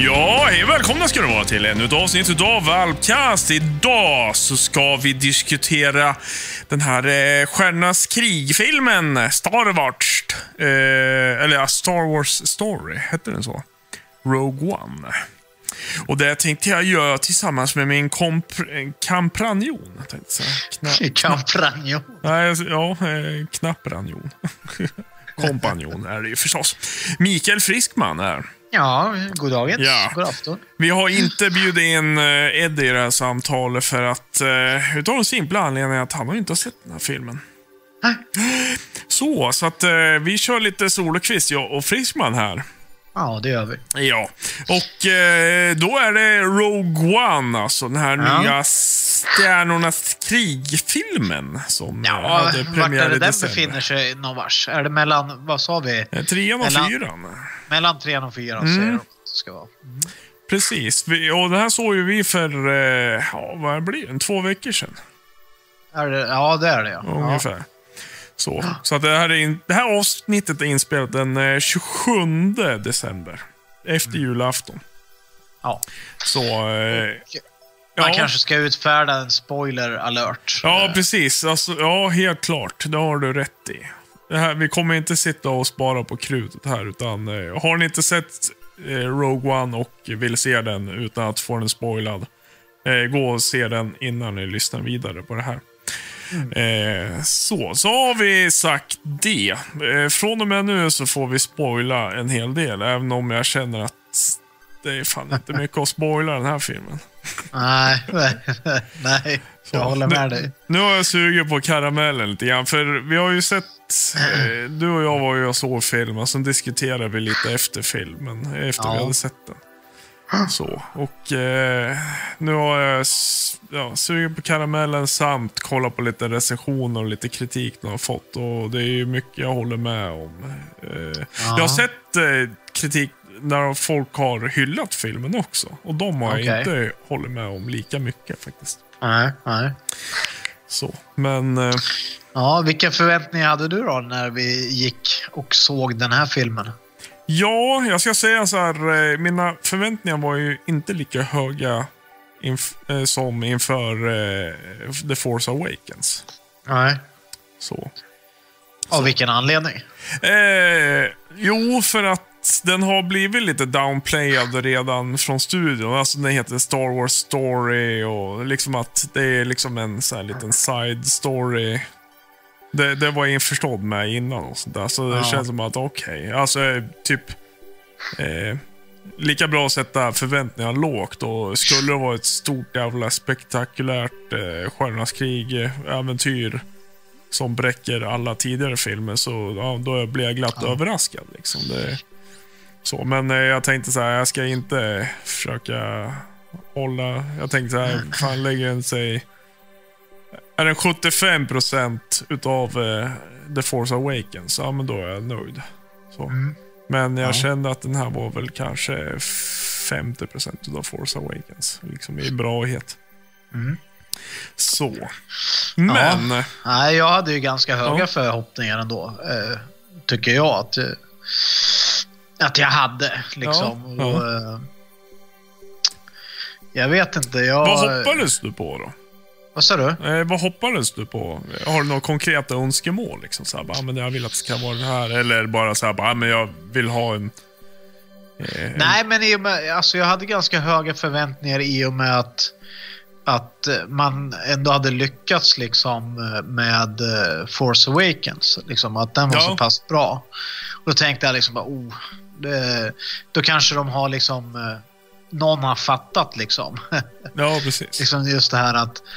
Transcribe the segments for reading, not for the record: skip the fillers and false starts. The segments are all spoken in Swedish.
Ja, hej, välkomna ska du vara till ännu ett avsnitt utav Valpcast. Idag så ska vi diskutera den här Stjärnornas krig-filmen Star Wars. Eller Star Wars Story, heter den så? Rogue One. Och det tänkte jag göra tillsammans med min kampanjon. Kampanjon? Nej, ja, knappranjon. Kompanjon är det ju förstås. Mikael Friskman är. Ja, god dagens. Ja. God afton. Vi har inte bjudit in Eddie i det här samtalet för att utav den simpla anledningen att han har inte sett den här filmen. Så att vi kör lite solokvist, jag och Friskman här. Ja, det gör vi. Ja, och då är det Rogue One, alltså den här nya Stjärnornas krig-filmen som hade premiär i december. Vart är det den befinner sig någon vars? Är det mellan, vad sa vi? 3 och 4. Mellan 3 och 4 säger de att det ska vara. Precis, och det här såg ju vi för, vad blir det? 2 veckor sedan. Är det? Ja, det är det, ja. Ungefär. Ja. Så att det här avsnittet är inspelat den 27 december. Efter julafton. Ja. Så... Man kanske ska utfärda en spoiler alert. Ja, precis. Alltså, ja, helt klart. Det har du rätt i. Det här, vi kommer inte sitta och spara på krutet här, utan har ni inte sett Rogue One och vill se den utan att få den spoilad, gå och se den innan ni lyssnar vidare på det här. Så har vi sagt det. Från och med nu så får vi spoila en hel del, även om jag känner att det är fan inte mycket att spoila den här filmen. Nej, jag håller med dig. Nu har jag sugit på karamellen lite grann, för vi har ju sett, du och jag var ju och såg filmen, sen diskuterade vi lite efter filmen, efter vi hade sett den. Så, och nu har jag sugit på karamellen samt kollat på lite recensioner och lite kritik de har fått, och det är ju mycket jag håller med om. Jag har sett kritik när folk har hyllat filmen också, och de har jag inte hållit med om lika mycket faktiskt. Nej. Så, men... Ja, vilka förväntningar hade du då när vi gick och såg den här filmen? Ja, jag ska säga så här, mina förväntningar var ju inte lika höga som inför The Force Awakens. Nej. Så. Av vilken anledning? Jo, för att den har blivit lite downplayad redan från studion. Alltså den heter Star Wars Story, och liksom att det är liksom en så här liten side story. Det var jag införstådd med innan och sånt där. Så det känns som att alltså typ lika bra att sätta förväntningar lågt, och skulle det vara ett stort jävla spektakulärt Stjärnornas krig-äventyr som bräcker alla tidigare filmer, så då blir jag glatt överraskad liksom. Så, men jag tänkte så här, jag ska inte försöka hålla, jag tänkte så här, fan, lägger den sig, är den 75% utav The Force Awakens, ja, men då är jag nöjd. Så. Men jag kände att den här var väl kanske 50% utav Force Awakens, liksom i brahet. Så. Men... Nej, jag hade ju ganska höga förhoppningar ändå, tycker jag att jag hade liksom. Och, jag vet inte, Vad hoppades du på då? Vad sa du? Vad hoppades du på? Har du några konkreta önskemål liksom, så här, men jag vill att det ska vara det här, eller bara så här, men jag vill ha en... Nej, men alltså jag hade ganska höga förväntningar i och med att man ändå hade lyckats liksom med Force Awakens, liksom, att den var så pass bra. Och då tänkte jag liksom, då kanske de har liksom någon har fattat liksom. Ja, precis. Liksom just det här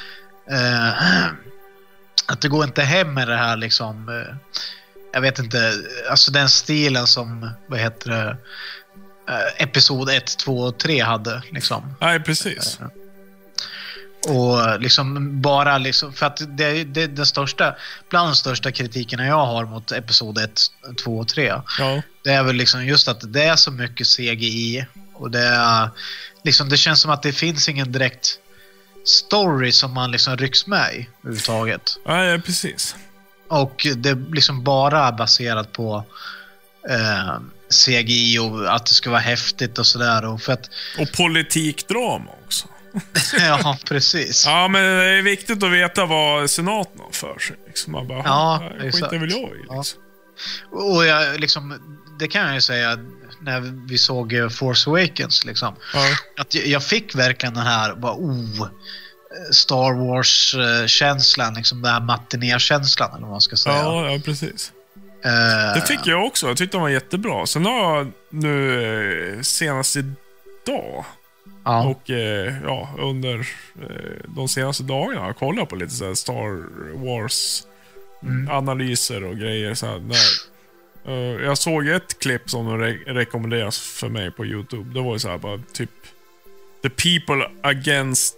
att det går inte hem med det här liksom, jag vet inte, alltså den stilen som, vad heter det, episod 1, 2 och 3 hade liksom. Nej, precis. Och liksom bara liksom, för att det är den största, bland de största kritikerna jag har mot episod 1, 2 och 3. Det är väl liksom just att det är så mycket CGI, och det är liksom, det känns som att det finns ingen direkt story som man liksom rycks med i överhuvudtaget. Ja, precis. Och det är liksom bara baserat på CGI och att det ska vara häftigt och sådär. Och politikdrama också. Ja, precis. Ja, men det är viktigt att veta vad senaten har för sig. Liksom. Man bara, skiter väl jag i. Liksom. Ja. Och jag, liksom, det kan jag ju säga när vi såg Force Awakens. Liksom, att jag fick verkligen den här Star Wars-känslan. Liksom, den här matiné-känslan, eller vad man ska säga. Ja, precis. Det fick jag också. Jag tyckte den var jättebra. Sen har jag nu senast idag och under de senaste dagarna har jag kollat på lite så här Star Wars analyser och grejer. Så här, jag såg ett klipp som rekommenderas för mig på YouTube. Det var ju så här bara typ The People Against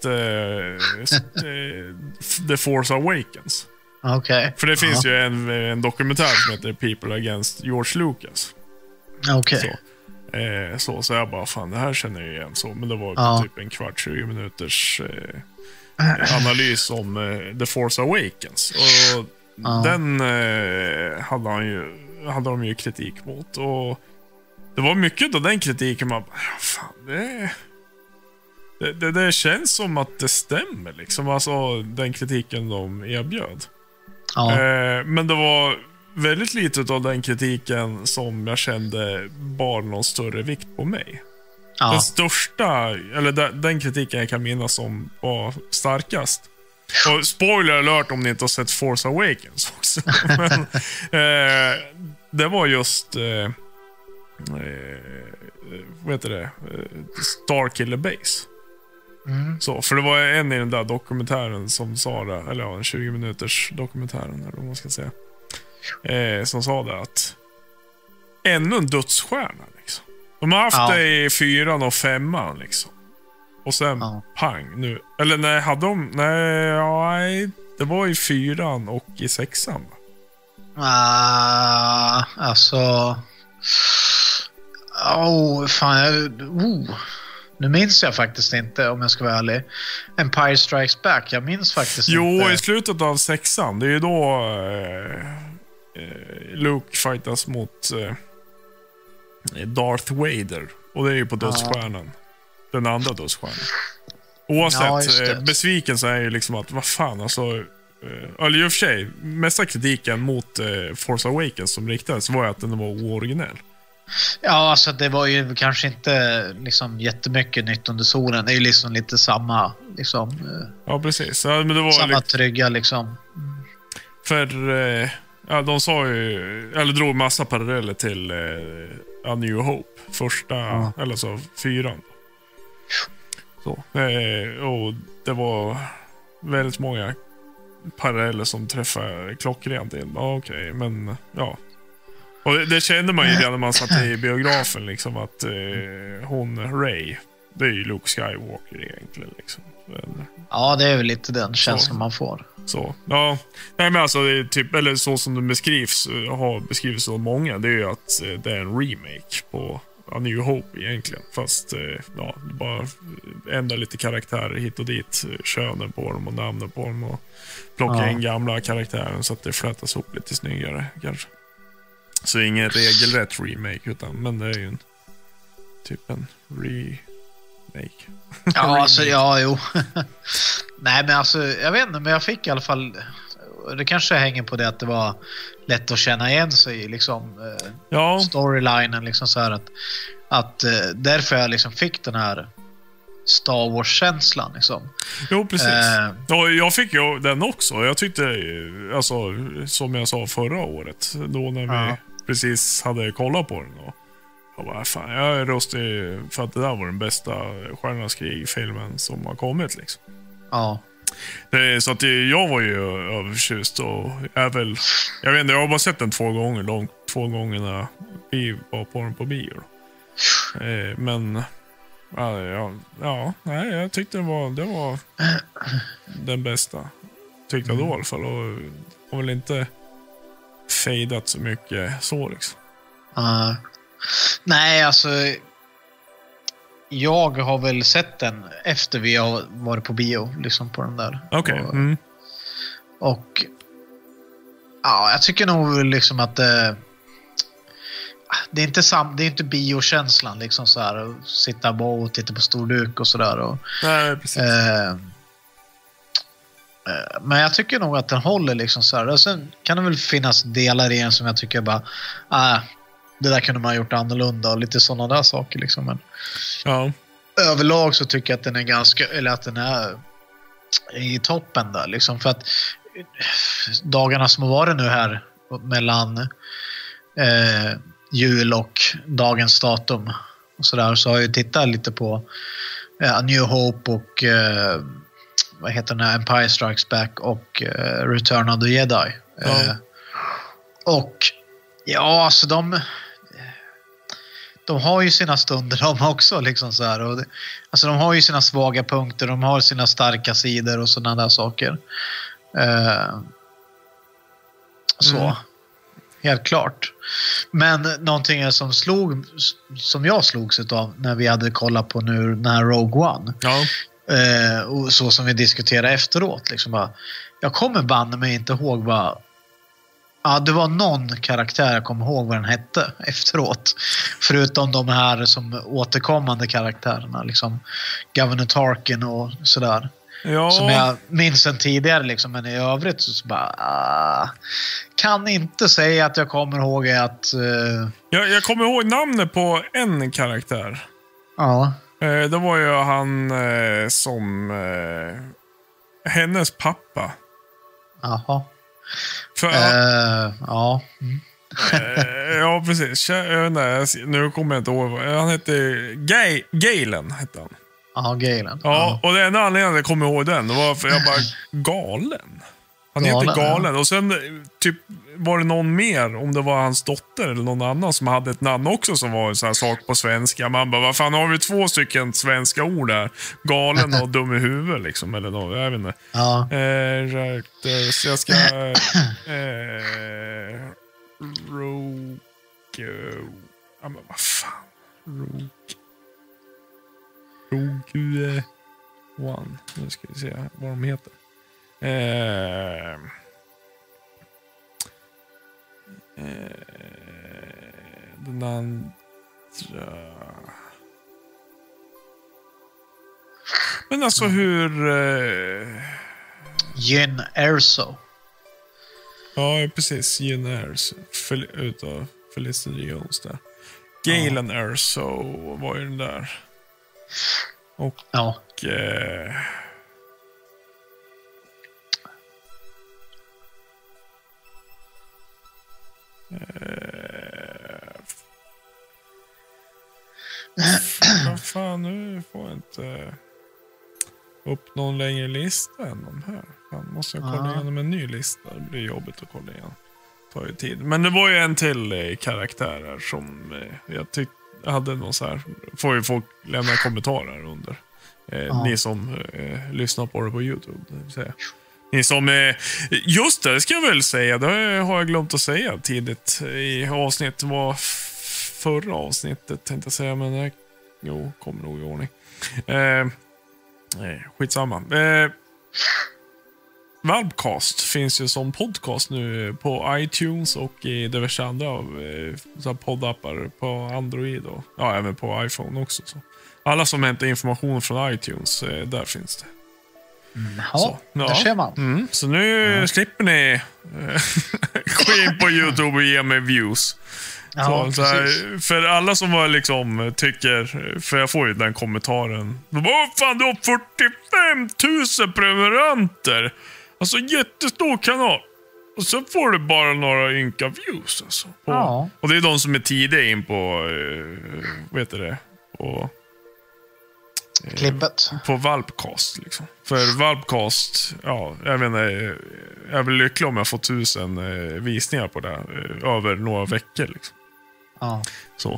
The Force Awakens. Okay. För det finns ju en dokumentär som heter People Against George Lucas. Okej. Så jag bara, fan, det här känner jag igen. Så, men det var typ en kvart, 20 minuters analys om The Force Awakens. Och den hade de ju kritik mot. Och det var mycket av den kritiken man bara, fan, det känns som att det stämmer liksom. Alltså den kritiken de erbjöd. Men det var väldigt lite av den kritiken som jag kände bar någon större vikt på mig. Den största, eller den kritiken jag kan minnas som var starkast. Och spoiler alert om ni inte har sett Force Awakens också. Men det var just vad heter det? Starkiller Base. Så, för det var en i den där dokumentären som sa det, eller en 20 minuters dokumentären eller vad man ska säga, som sa det att ännu en dödsstjärna liksom. De har haft det i 4:an och 5:an liksom. Och sen pang nu. Eller nej, hade de nej, det var i 4:an och i 6:an. Alltså nu minns jag faktiskt inte, om jag ska vara ärlig. Empire Strikes Back, jag minns faktiskt inte. Jo, i slutet av 6:an. Det är ju då Luke fightas mot Darth Vader. Och det är ju på dödsstjärnan. Den andra dödsstjärnan. Oavsett, besviken så är ju liksom att, vad fan, alltså... eller i och för sig, mesta kritiken mot Force Awakens som riktades var ju att den var ooriginell. Ja, alltså det var ju kanske inte liksom jättemycket nytt under solen. Det är ju liksom lite samma liksom. Ja, precis. Ja, men det var samma trygga liksom. För de sa ju, eller drog massa paralleller till A New Hope, första eller så 4:an. Så och det var väldigt många paralleller som träffade klockrent in. Okej, men ja. Och det kände man ju redan när man satt i biografen liksom, att hon Rey, det är ju Luke Skywalker egentligen liksom. Ja, det är väl lite den känslan man får. Så, ja. Nej, men alltså, det är typ, eller så som det beskrivs, har beskrivits av många, det är ju att det är en remake på A New Hope egentligen. Fast bara ändra lite karaktärer hit och dit, könen på dem och namnen på dem och plocka in gamla karaktärer så att det flätas ihop lite snyggare kanske. Så ingen regelrätt remake, men det är ju typ en remake. Ja, alltså, jo. Nej, men alltså, jag vet inte, men jag fick i alla fall, det kanske hänger på det att det var lätt att känna igen sig i liksom storylinen liksom så här att därför jag liksom fick den här Star Wars-känslan liksom. Jo, precis. Och jag fick ju den också. Jag tyckte, alltså, som jag sa förra året, då när vi precis hade kollat på den. Och jag bara, fan, jag är röstig för att det där var den bästa Stjärnornas krig-filmen som har kommit liksom. Ja. Så att jag var ju övertjust och jag vet inte, jag har bara sett den 2 gånger, två gånger när vi var på den på bio. Men nej, jag tyckte det var den bästa. Tyckte jag då i alla fall. Och har väl inte fejdat så mycket så liksom. Nej, alltså jag har väl sett den efter vi har varit på bio liksom på den där. Okej. Och ja, jag tycker nog liksom att det är inte biokänslan liksom så här, att sitta och titta på stor duk och sådär. Nej, precis. Men jag tycker nog att den håller liksom så här. Och sen kan det väl finnas delar i den som jag tycker bara det där kunde man ha gjort annorlunda och lite sådana där saker liksom. Men överlag så tycker jag att den är att den är i toppen där liksom, för att dagarna som har varit nu här mellan jul och dagens datum och sådär, så har jag tittat lite på New Hope och vad heter den här, Empire Strikes Back och Return of the Jedi. Och ja, alltså de har ju sina stunder de också liksom så här, och alltså de har ju sina svaga punkter, de har sina starka sidor och sådana där saker. Helt klart. Men någonting som jag slogs utav när vi hade kollat på nu den här Rogue One. Och så som vi diskuterade efteråt liksom bara, jag kommer banne mig inte ihåg det var någon karaktär jag kommer ihåg vad den hette efteråt. Förutom de här som återkommande karaktärerna liksom Governor Tarkin och sådär. Ja. Som jag minns sen tidigare liksom, men i övrigt så bara kan inte säga att jag kommer ihåg att jag kommer ihåg namnet på en karaktär. Ja. Det var ju han som hennes pappa. Jaha. Ja. Ja, precis. Nu kommer jag inte ihåg. Han hette Galen hette han. Ja, Galen. Ja, och det enda anledningen att jag kommer ihåg den, det var för jag bara galen. Han heter Galen. Och sen typ var det någon mer, om det var hans dotter eller någon annan som hade ett namn också som var en sån här sak på svenska. Man bara, vad fan, har vi 2 stycken svenska ord där? Galen och dum i huvudet liksom, eller något, jag vet inte. Ja. Så jag ska Rogue. Ja, men vad fan. Rogue One. Nu ska vi se vad de heter. Den andra. Men alltså hur Jyn Erso. Ja, precis. Jyn Erso utav Felicity Jones där. Galen Erso var ju den där. Och vad fan, nu får jag inte upp någon längre lista än de här. Fan, måste jag kolla igenom en ny lista. Det blir jobbigt att kolla igen. Det tar ju tid. Men det var ju en till karaktär här som jag tyckte hade någon så här. Får ju folk lämna kommentarer under. Ni som lyssnar på det på YouTube. Ni som just det ska jag väl säga. Det har jag glömt att säga tidigt i avsnitt. Var förra avsnittet tänkte jag säga. Men kommer nog i ordning. Skitsamma. Valpcast finns ju som podcast nu på iTunes och i diverse andra poddappar på Android och även på iPhone också. Så. Alla som hämtar information från iTunes, där finns det. Där ser man. Så nu slipper ni gå in på YouTube och ge mig views. Ja, så här, för alla som var liksom tycker, för jag får ju den kommentaren. Vad fan, du har 45 000 prenumeranter. Alltså jättestor kanal. Och så får du bara några ynka views alltså. Och det är de som är tidiga in på vet du det? På klippet. På Valpcast liksom. För Valpcast, jag menar, jag är väl lycklig om jag får 1000 visningar på det över några veckor liksom. Så.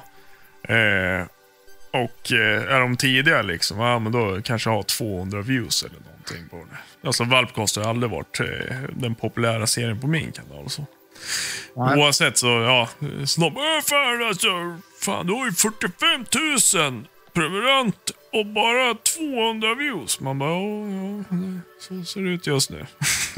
Och är de tidiga liksom, men då kanske jag har 200 views eller någonting på det. Alltså Valpcast har aldrig varit den populära serien på min kanal så. Oavsett så, så fan, du har ju 45 000 prenumerant och bara 200 views. Man bara, så ser det ut just nu.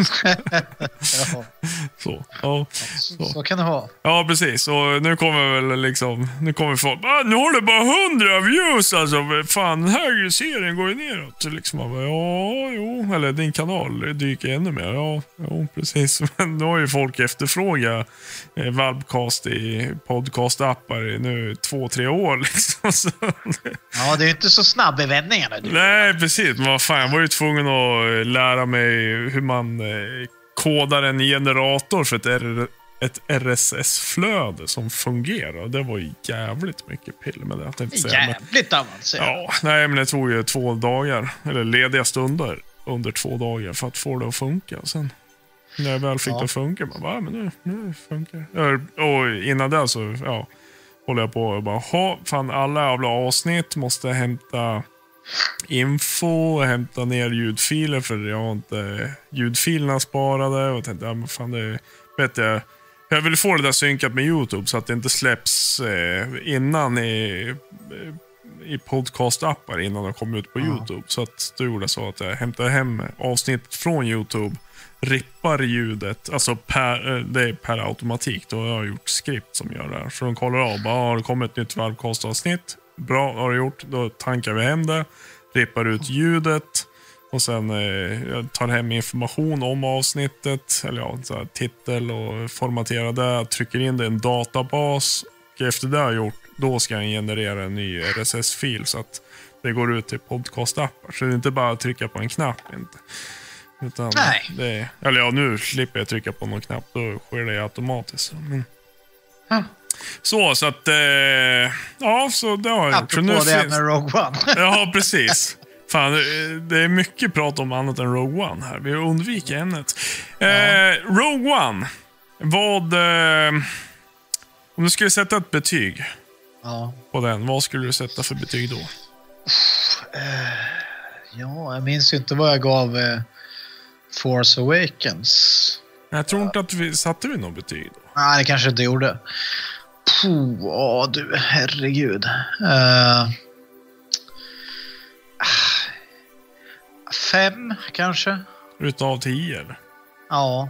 Så, ja. Så kan det vara. Ja, precis. Och nu kommer väl liksom... Nu kommer folk... nu har det bara 100 views alltså. Fan, den här serien går ju neråt. Liksom, bara, ja, jo. Eller din kanal dyker ännu mer. Ja, jo, precis. Men nu har ju folk efterfrågat Valpcast i podcastappar i nu 2-3 år. Liksom. Så, ja, det är inte så snabb i vändningarna. nej, precis. Men vad fan, jag var ju tvungen att lära mig hur man kodar en generator för ett RSS-flöde som fungerar. Det var ju jävligt mycket pill med det. Jävligt avancerat. Ja, nej, men det tog ju 2 dagar, eller lediga stunder under 2 dagar för att få det att funka. Sen när jag väl fick det att funka, bara, men nu funkar det. Och innan det så, håller jag på och bara, fan, alla jävla avsnitt måste hämta info, hämta ner ljudfiler för jag har inte ljudfilerna sparade och tänkte, men fan, det vet jag vill få det där synkat med YouTube så att det inte släpps innan i podcastappar innan det kommer ut på YouTube. Så att då gjorde jag så att jag hämtade hem avsnitt från YouTube, rippar ljudet, alltså det är per automatik. Då har jag gjort skript som gör det här. Så de kollar av, bara, har det kommit ett nytt Valpcast-avsnitt? Bra, har det gjort. Då tankar vi hem det, rippar ut ljudet och sen jag tar hem information om avsnittet, eller så här, titel och formaterar det, trycker in det i en databas och efter det har gjort, då ska jag generera en ny RSS-fil så att det går ut till podcastappar. Så det är inte bara att trycka på en knapp inte. Utan nej. Nu slipper jag trycka på någon knapp, då sker det automatiskt. Men... Så att, så det har jag gjort. Apropå det med Rogue One. Ja, precis. Fan, det är mycket prat om annat än Rogue One här. Vi undviker ämnet. Rogue One. Om du skulle sätta ett betyg på den, vad skulle du sätta för betyg då? Jag minns ju inte vad jag gav Force Awakens. Jag tror inte att vi satte något betyg då. Nej, det kanske inte gjorde. Du, herregud. 5 kanske. Utav 10 eller? Ja.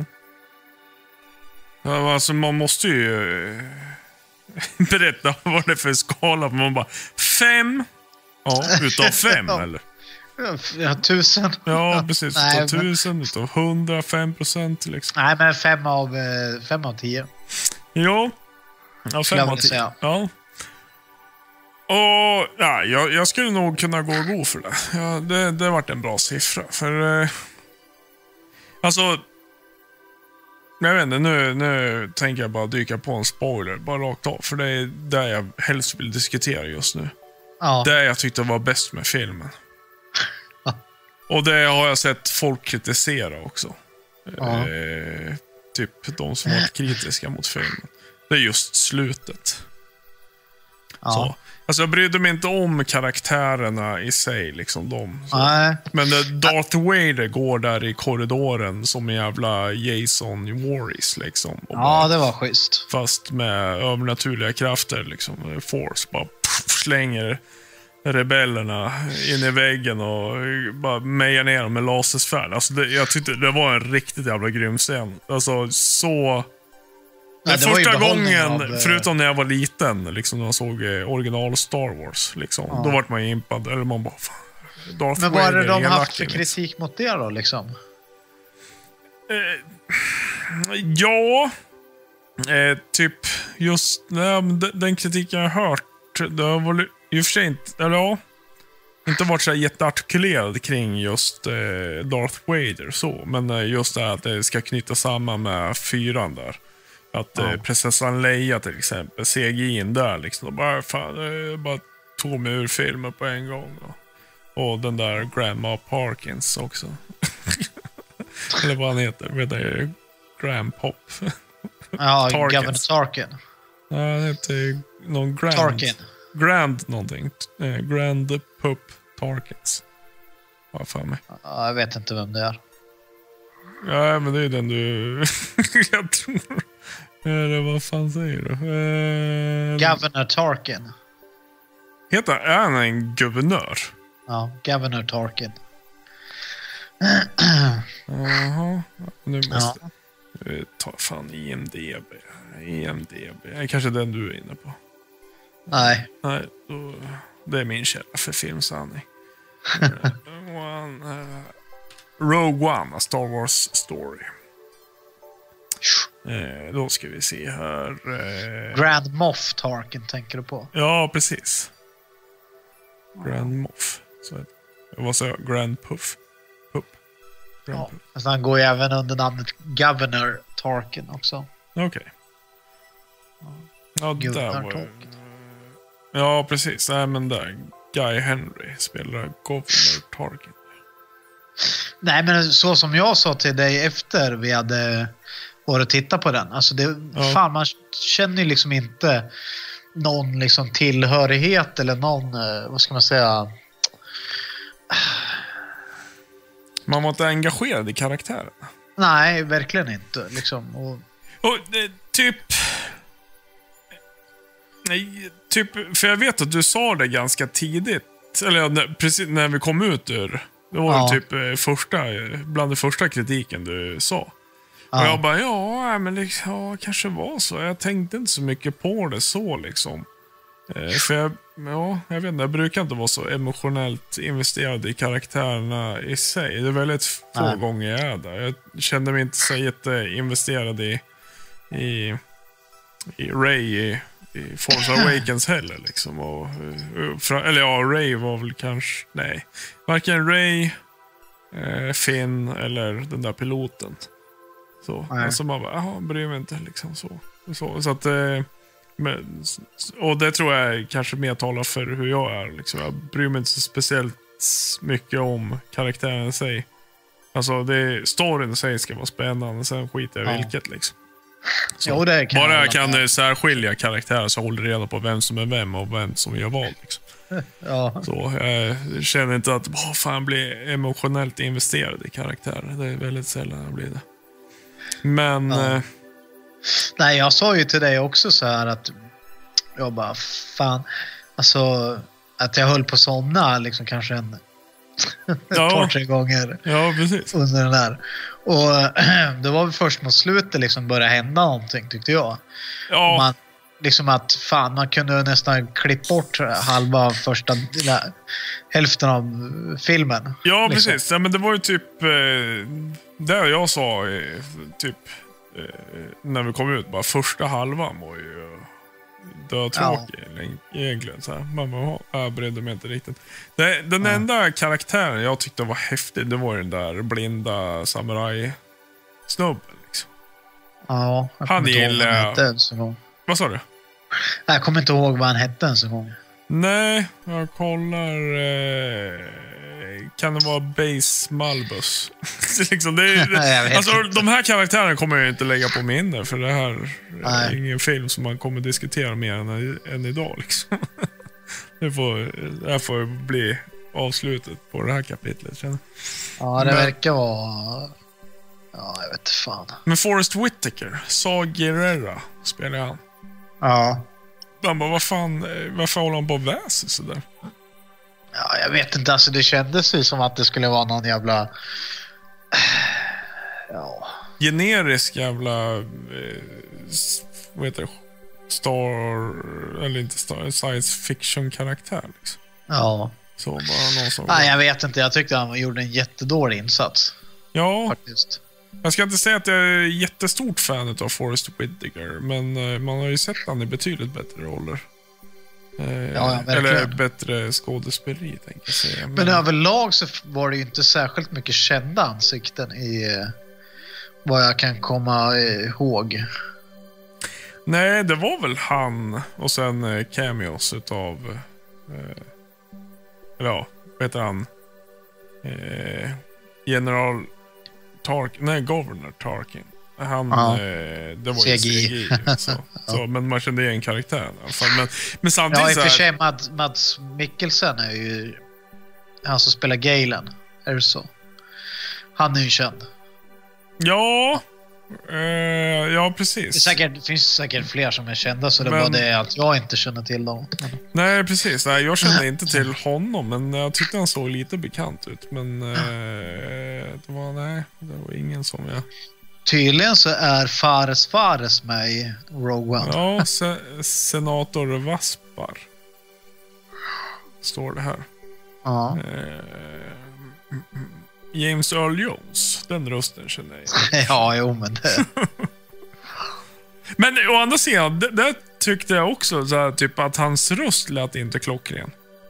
Alltså man måste ju berätta vad det är för skala. Man bara 5. Ja, utav 5 eller? Ja, 1000. Ja, precis. Utav 1000, utav 100, 5% liksom. Nej, men 5 av 10. Ja. Ja, 5 av 10. Ja. Och jag skulle nog kunna gå och gå för det. Ja, det har varit en bra siffra. För alltså, jag vet inte, nu tänker jag bara dyka på en spoiler, bara rakt av. För det är det jag helst vill diskutera just nu. Det jag tyckte var bäst med filmen. Och det har jag sett folk kritisera också. Typ de som varit kritiska mot filmen. Det är just slutet. Så. Alltså jag brydde mig inte om karaktärerna i sig liksom men Darth Vader går där i korridoren som en jävla Jason Voorhees liksom. Och det var schysst. Fast med övernaturliga krafter liksom. Force bara slänger rebellerna in i väggen och bara mejar ner dem med lasersvärd. Alltså jag tyckte det var en riktigt jävla grym scen. Alltså så... Den första gången, förutom när jag var liten, liksom, när jag såg original Star Wars, liksom, då var man ju impad. Eller man bara, fan, Darth men vad är det de haft för liksom. kritik mot det då, liksom? Typ just den kritiken jag har hört, det har varit i och för sig inte varit så jätteartikulerad kring just Darth Vader så, men just det att det ska knyta samman med 4 där. Att prinsessan Leia till exempel, CGI in där liksom, bara tog mig ur filmen på en gång. Och den där Grandma Parkins också. Eller vad han heter, vet du, Grandpop. Ja, Governor Tarkin. Ja, han heter någon Grand någonting. Grand Pup Tarkins. Vad fan mig. Ja, jag vet inte vem det är. Ja, men det är den du... jag tror... Eller vad fan säger du? Governor Tarkin. Är han en guvernör? Ja, Governor Tarkin. Jaha, nu måste ta fan IMDB. Är kanske den du är inne på? Nej. Nej, det är min källa för filmsanning. Rogue One, A Star Wars Story. Då ska vi se här. Grand Moff Tarkin tänker du på? Ja, precis. Grand Moff. Så vad sa jag? Grand Puff. Ja, alltså han går ju även under namnet Governor Tarkin också. Okej. Ja, där var Tarkin. Ja, precis. Nej, men där. Guy Henry spelar Governor Tarkin. Nej, men så som jag sa till dig efter vi hade varit och tittat på den. Alltså fan, man känner ju liksom inte någon liksom tillhörighet eller någon, vad ska man säga... Man var inte engagerad i karaktären. Nej, verkligen inte. Liksom. Och typ... Nej, typ... För jag vet att du sa det ganska tidigt. Eller precis när vi kom ut ur... Det var ju typ bland det första kritiken du sa. Och jag bara, men liksom, kanske var så. Jag tänkte inte så mycket på det så liksom. För jag vet inte, jag brukar inte vara så emotionellt investerad i karaktärerna i sig. Det är väldigt få gånger jag är där. Jag kände mig inte så jätteinvesterad i Rey i Force Awakens heller liksom. Rey var väl kanske, nej. Varken Rey, Finn eller den där piloten. Så alltså man bara, bryr mig inte liksom så att och det tror jag kanske mer talar för hur jag är liksom. Jag bryr mig inte så speciellt mycket om karaktären i sig. Alltså storyn i sig ska vara spännande, sen skiter jag vilket liksom. Jo, det kan bara jag kan särskilja karaktärer så håller reda på vem som är vem och vem som gör vad liksom. Så jag känner inte att fan blir emotionellt investerad i karaktärer. Det är väldigt sällan jag blir det. Men nej, jag sa ju till dig också så här att jag bara fan, alltså att jag höll på att somna liksom kanske ett par, 3 gånger precis. under den där. Och det var väl först mot slutet liksom började hända någonting, tyckte jag. Ja. Man, liksom att fan, man kunde nästan klippa bort halva första hälften av filmen. Ja, liksom. Precis. Ja, men det var ju typ där jag sa typ när vi kom ut, bara första halvan var ju dödtråkig egentligen så här. Man jag brydde mig inte riktigt. Den enda karaktären jag tyckte var häftig, det var den där blinda samurai-snubben liksom. Ja, han gillar... Vad sa du? Jag kommer inte ihåg vad han hette ens en gång. Nej, jag kollar... kan det vara Base Malbus? liksom, det är, alltså, de här karaktärerna kommer jag inte lägga på minne, för det här är ingen film som man kommer diskutera mer än idag. Liksom. det får bli avslutet på det här kapitlet. Ja, det verkar vara... Ja, jag vet fan. Men Forrest Whitaker, Saw Gerrera spelar han. Ja. Han bara, varför håller han på att väsa sådär? Ja, jag vet inte, alltså det kändes ju som att det skulle vara någon jävla... generisk jävla... vad heter det? Eller inte science fiction-karaktär liksom. Ja. Så bara någon som... Nej, jag vet inte, jag tyckte han gjorde en jättedålig insats. Ja. Faktiskt. Jag ska inte säga att jag är jättestort fan av Forrest Whitaker, men man har ju sett han i betydligt bättre roller. Eller bättre skådespeleri, tänker jag säga. Men överlag så var det ju inte särskilt mycket kända ansikten i vad jag kan komma ihåg. Nej, det var väl han och sen cameos utav vad heter han? General Tarkin, nej, Governor Tarkin. Han, det var ju CGI. Så, men man kände igen karaktären i alla fall. Men samtidigt i och för sig Mads Mikkelsen är ju han som spelar Galen. Är det så? Han är ju känd. Ja, Ja, precis. Det finns säkert fler som är kända, så det var det att jag inte känner till dem. Nej, precis. Nej, jag kände inte till honom, men jag tyckte han såg lite bekant ut. Men det var ingen som jag... Tydligen så är Fares med i Rogue One. Ja, senator Vaspar. Står det här. Ja. James Earl Jones, den rösten känner jag. Ja, jo, men det... Men å andra sidan, det tyckte jag också så här, typ att hans röst lät inte klockren.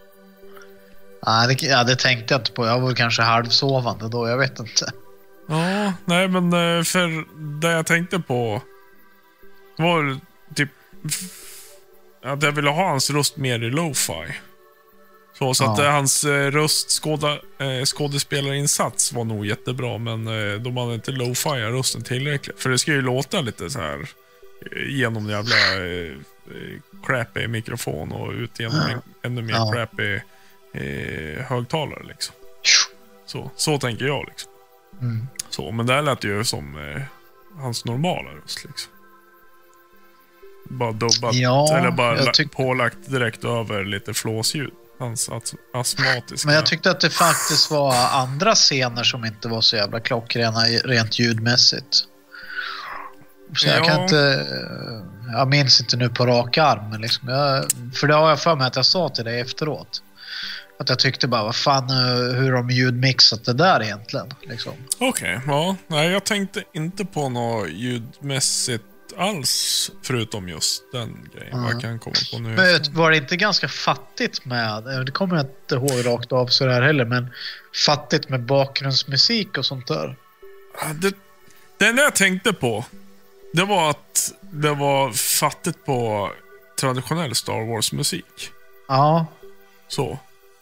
Det tänkte jag inte på. Jag var kanske halvsovande då, jag vet inte. Ja, nej, men för det jag tänkte på var typ att jag ville ha hans röst mer i lo-fi. Så att hans skådespelarinsats var nog jättebra, men de hade inte lo-fi rösten tillräckligt. För det ska ju låta lite så här genom jävla crappy mikrofon och ut genom ännu mer crappy högtalare liksom. Så tänker jag liksom. Så, men det här lät ju som hans normala röst liksom. Bara dubbat, eller bara pålagt direkt över lite flåsljud. Hans astmatiska. Men jag tyckte att det faktiskt var andra scener som inte var så jävla klockrena rent ljudmässigt. Så jag kan inte... Jag minns inte nu på rak arm, men liksom för det har jag för mig att jag sa till dig efteråt. Att jag tyckte bara, vad fan, hur de ljudmixat det där egentligen liksom. Okej, ja. Nej, jag tänkte inte på något ljudmässigt alls, förutom just den grejen. Vad kan komma på nu? Men var det inte ganska fattigt med, det kommer jag inte ihåg rakt av så där heller, men fattigt med bakgrundsmusik och sånt där? Det enda jag tänkte på, det var att det var fattigt på traditionell Star Wars-musik. Ja. Så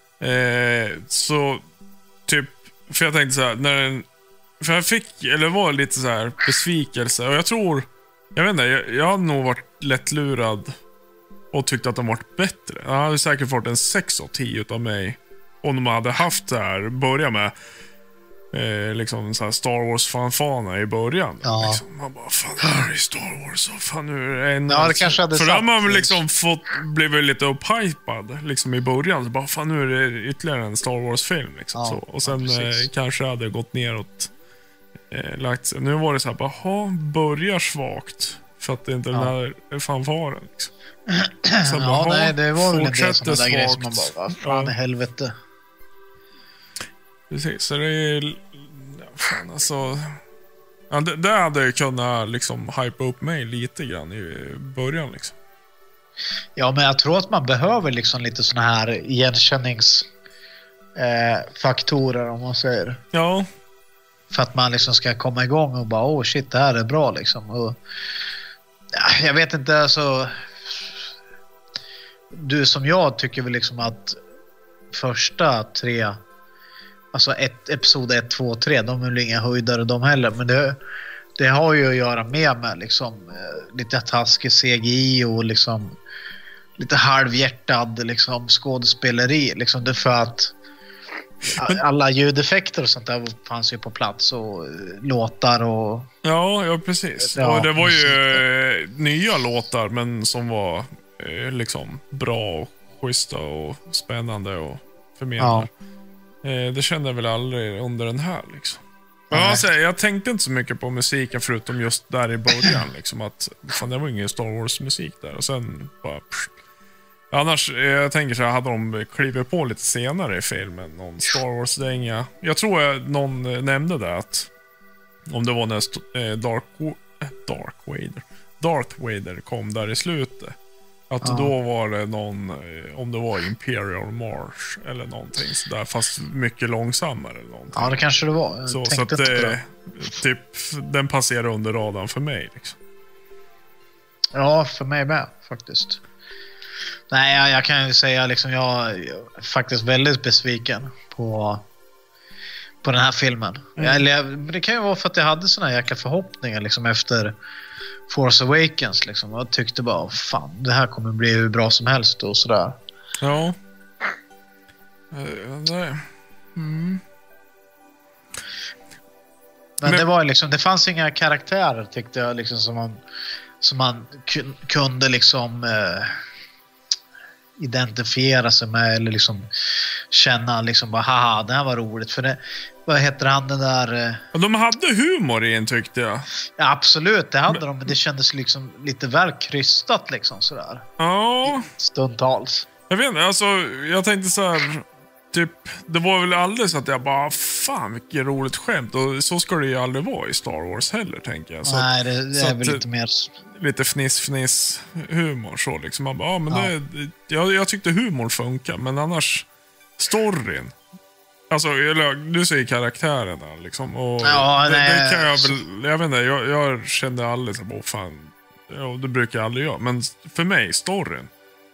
typ, för jag tänkte så här, för jag fick, eller var lite så här besvikelse, och jag vet inte, jag hade nog varit lättlurad och tyckte att den varit bättre. Jag hade säkert fått en 6 av 10 utav mig om de hade haft så här, börja med liksom så här Star Wars-fanfana i början. Ja. Liksom. Man bara, fan, här är Star Wars, och fan nu är en... Ja, det kanske hade för då har man liksom blivit lite upphypad liksom i början. Så bara, fan, nu är det ytterligare en Star Wars-film liksom. Ja, så. Och sen kanske hade gått neråt, lagt sig. Nu var det så här, börjar svagt för att det inte är den här fanfaren liksom. Så ja, nej, det var väl en del sådana där grejer svagt. som man bara, vad fan i helvete. Precis, så det är... Fan, alltså... Ja, det hade kunnat liksom hypa upp mig lite grann i början liksom. Ja, men jag tror att man behöver liksom lite såna här igenkänningsfaktorer, om man säger. Ja. För att man liksom ska komma igång och bara, shit, det här är bra liksom. Och, jag vet inte, alltså... Du som jag tycker väl liksom att första 3... Alltså episod 1, 2, 3, de är väl inga höjdare de heller, men det har ju att göra med liksom lite taskig CGI och liksom lite halvhjärtad liksom skådespeleri liksom. Det för att alla ljudeffekter och sånt där fanns ju på plats, och låtar och... Ja, precis. Ja, och det var ju nya låtar, men som var liksom bra och schyssta och spännande och förmedlade. Ja. Det kände jag väl aldrig under den här liksom. Men jag tänkte inte så mycket på musiken förutom just där i början liksom, att fan, det var ingen Star Wars musik där, och sen bara annars, jag tänker så här, hade de klivit på lite senare i filmen någon Star Wars-dänga. Jag tror någon nämnde det, att om det var när Darth Vader kom där i slutet, att då var det någon, om det var Imperial March eller någonting så där, fast mycket långsammare eller någonting. Ja, det kanske det var. Så att typ, den passerar under radarn för mig liksom. Ja, för mig med faktiskt. Nej, jag kan ju säga liksom, jag är faktiskt väldigt besviken på den här filmen. Det kan ju vara för att jag hade såna jäkla förhoppningar liksom efter Force Awakens liksom. Jag tyckte bara, fan, det här kommer bli hur bra som helst och sådär. Ja. Men det var liksom, det fanns inga karaktärer tyckte jag liksom som man kunde liksom identifiera sig med eller liksom känna liksom bara haha, det här var roligt för det, vad heter han den där De hade humor i en tyckte jag. Ja, absolut, det hade de, men det kändes liksom lite väl krystat liksom sådär. Ja. Stundtals. Jag vet inte, alltså jag tänkte så här typ, det var väl aldrig så att jag bara fan vilket roligt skämt och så ska det ju aldrig vara i Star Wars heller tänker jag. Så nej, det är väl lite mer lite fniss humor så liksom. Man bara, men jag tyckte humor funkar, men annars storyn. Alltså, du säger karaktärerna liksom. Och det kan jag väl, jag vet inte, jag kände aldrig så bara, fan, det brukar jag aldrig göra. Men för mig, storyn.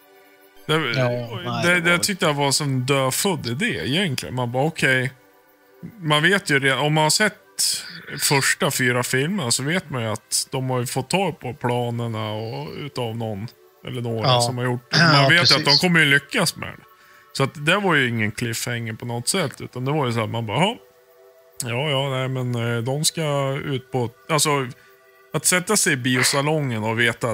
Det tyckte jag var som dödfödd idé egentligen. Man bara, okej. Man vet ju redan, om man har sett första 4 filmerna så vet man ju att de har ju fått tag på planerna och utav någon eller några som har gjort. Man vet ju att de kommer ju lyckas med det. Så att det var ju ingen cliffhanger på något sätt, utan det var ju så att man bara, nej men de ska ut på, alltså att sätta sig i biosalongen och veta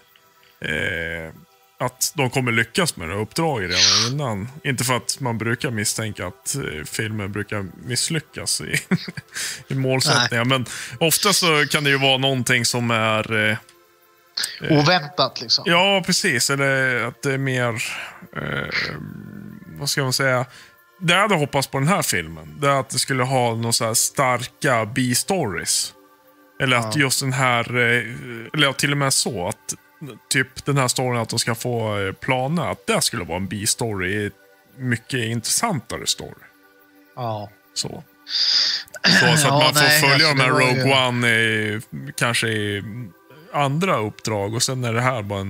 att de kommer lyckas med det uppdraget redan innan. Inte för att man brukar misstänka att filmer brukar misslyckas i målsättningar. Men ofta så kan det ju vara någonting som är oväntat liksom. Ja, precis. Eller att det är mer vad ska man säga? Det jag hade hoppats på den här filmen, det är att det skulle ha några så här starka B-stories. Eller att just den här, eller till och med så att typ den här storyn att de ska få planer, att det skulle vara en B-story, mycket intressantare story. Ja. Så att man får följa de här Rogue One kanske i andra uppdrag, och sen är det här bara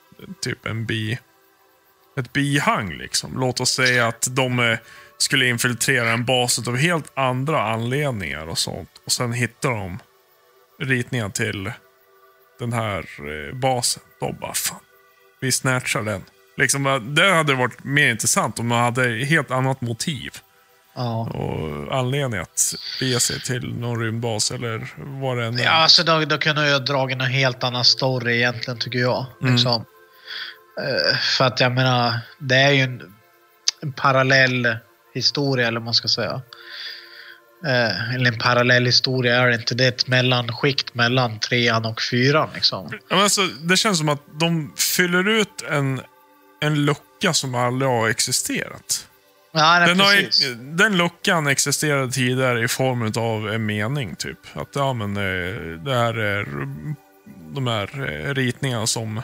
ett bihang liksom. Låt oss säga att de skulle infiltrera en bas av helt andra anledningar och sånt, och sen hittar de ritningar till den här basen. Då bara, fan, vi snatchar den. Liksom, det hade varit mer intressant om man hade helt annat motiv. Ja. Och anledning att bege sig till någon rymdbas eller vad det än är. Ja, alltså då kunde jag dra en helt annan story egentligen, tycker jag. Liksom. För att jag menar, det är ju en parallell historia, eller vad man ska säga. Eller en parallell historia är det inte. Det är ett mellanskikt mellan 3:an och 4:an liksom. Ja, alltså, det känns som att de fyller ut en lucka som aldrig har existerat. Ja, den luckan existerade tidigare i form av en mening typ. Att det här är de här ritningarna som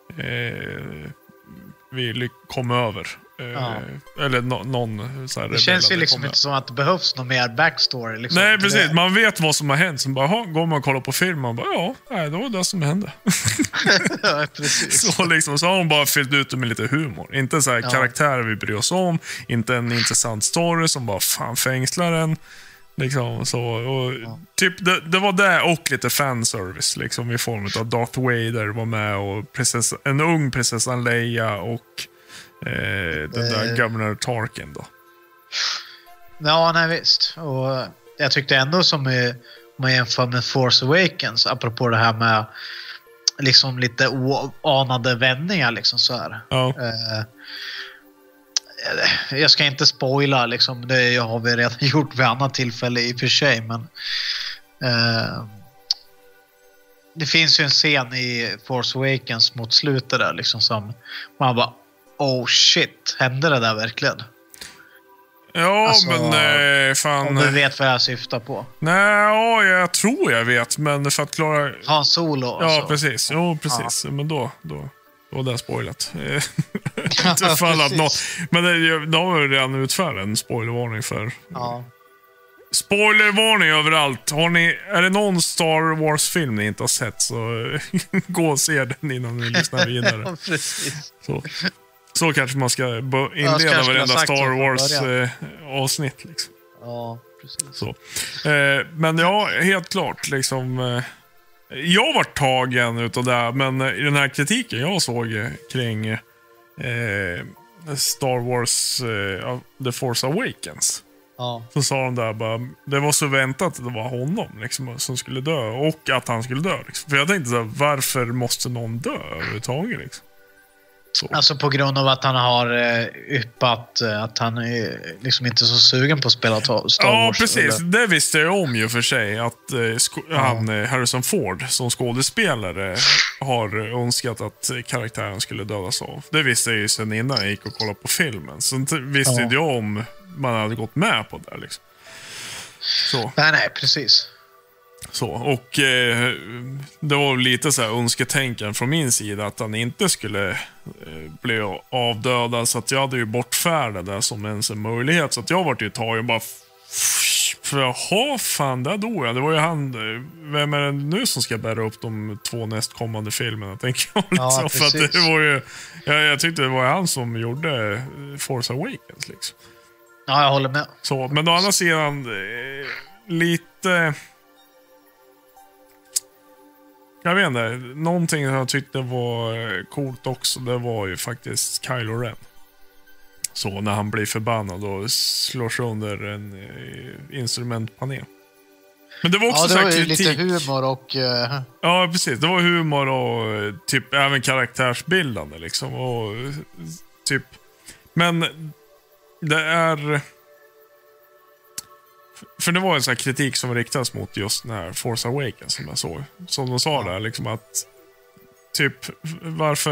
vi kom över. Eller någon så här. Det känns ju liksom inte som att det behövs någon mer backstory liksom. Nej, precis. Man vet vad som har hänt. Så bara, går man och kollar på filmen, man bara, det var det som hände. Ja, precis. Så har hon bara fyllt ut det med lite humor. Inte så här karaktärer vi bryr oss om. Inte en intressant story som bara fan fängslar en. Liksom så. Och typ det var det, och lite fanservice liksom, i form av Darth Vader var med, och en ung prinsessan Leia och den där Governor Tarkin då. Ja, nej visst. Och jag tyckte ändå, som om man jämför med Force Awakens, apropå det här med liksom lite oanade vändningar liksom så här. Ja. Jag ska inte spoila liksom, det har vi redan gjort vid annat tillfälle i och för sig, men det finns ju en scen i Force Awakens mot slutet där liksom, som man bara, oh shit, hände det där verkligen? Ja, alltså, men fan. Om du vet vad jag syftar på. Nej, jag tror jag vet, men för att klara Han Solo. Ja, alltså. Precis. Jo, precis. Ja. Men då var det spoilat. Inte fall att men de har ju redan utfärdat en spoilervarning för. Ja. Spoilervarning överallt. Är det någon Star Wars-film ni inte har sett, så gå och se den innan ni lyssnar vidare. Ja, precis. Så kanske man ska inleda varenda Star Wars-avsnitt. Liksom. Ja, precis. Så. Men ja, helt klart. Liksom, jag var tagen utav det, men i den här kritiken jag såg kring Star Wars The Force Awakens, Ja. Så sa de där bara, det var så väntat att det var honom liksom, som skulle dö. Och att han skulle dö. Liksom. För jag tänkte så här, varför måste någon dö överhuvudtaget? Liksom? Alltså på grund av att han har yppat att han är liksom inte så sugen på att spela Star Wars. Ja, precis. Eller? Det visste jag om ju för sig. Att han, Harrison Ford, som skådespelare har önskat att karaktären skulle dödas av. Det visste jag ju sen innan jag gick och kollade på filmen. Så visste inte jag om man hade gått med på det. Liksom. Så. Nej, precis. Så, och det var lite så här önsketänkan från min sida att han inte skulle bli avdödad, så att jag hade ju bortfärdat det som ens en möjlighet, så att jag vart ju tagen bara för jaha, fan, där dog jag. Det var ju han, vem är det nu som ska bära upp de 2 nästkommande filmerna, tänker jag liksom. Ja, för att det var ju, jag tyckte det var han som gjorde Force Awakens liksom. Ja, jag håller med. Så, men å andra sidan lite, jag vet inte, någonting som jag tyckte var coolt också, det var ju faktiskt Kylo Ren. Så när han blir förbannad och slår sönder en instrumentpanel. Men det var också det var ju kritik. Lite humor och... Ja, precis. Det var humor och typ även karaktärsbildande liksom. Och typ... Men det är... För det var en sån här kritik som riktas mot just den här Force Awakens som jag såg. Som de sa där, liksom att typ, varför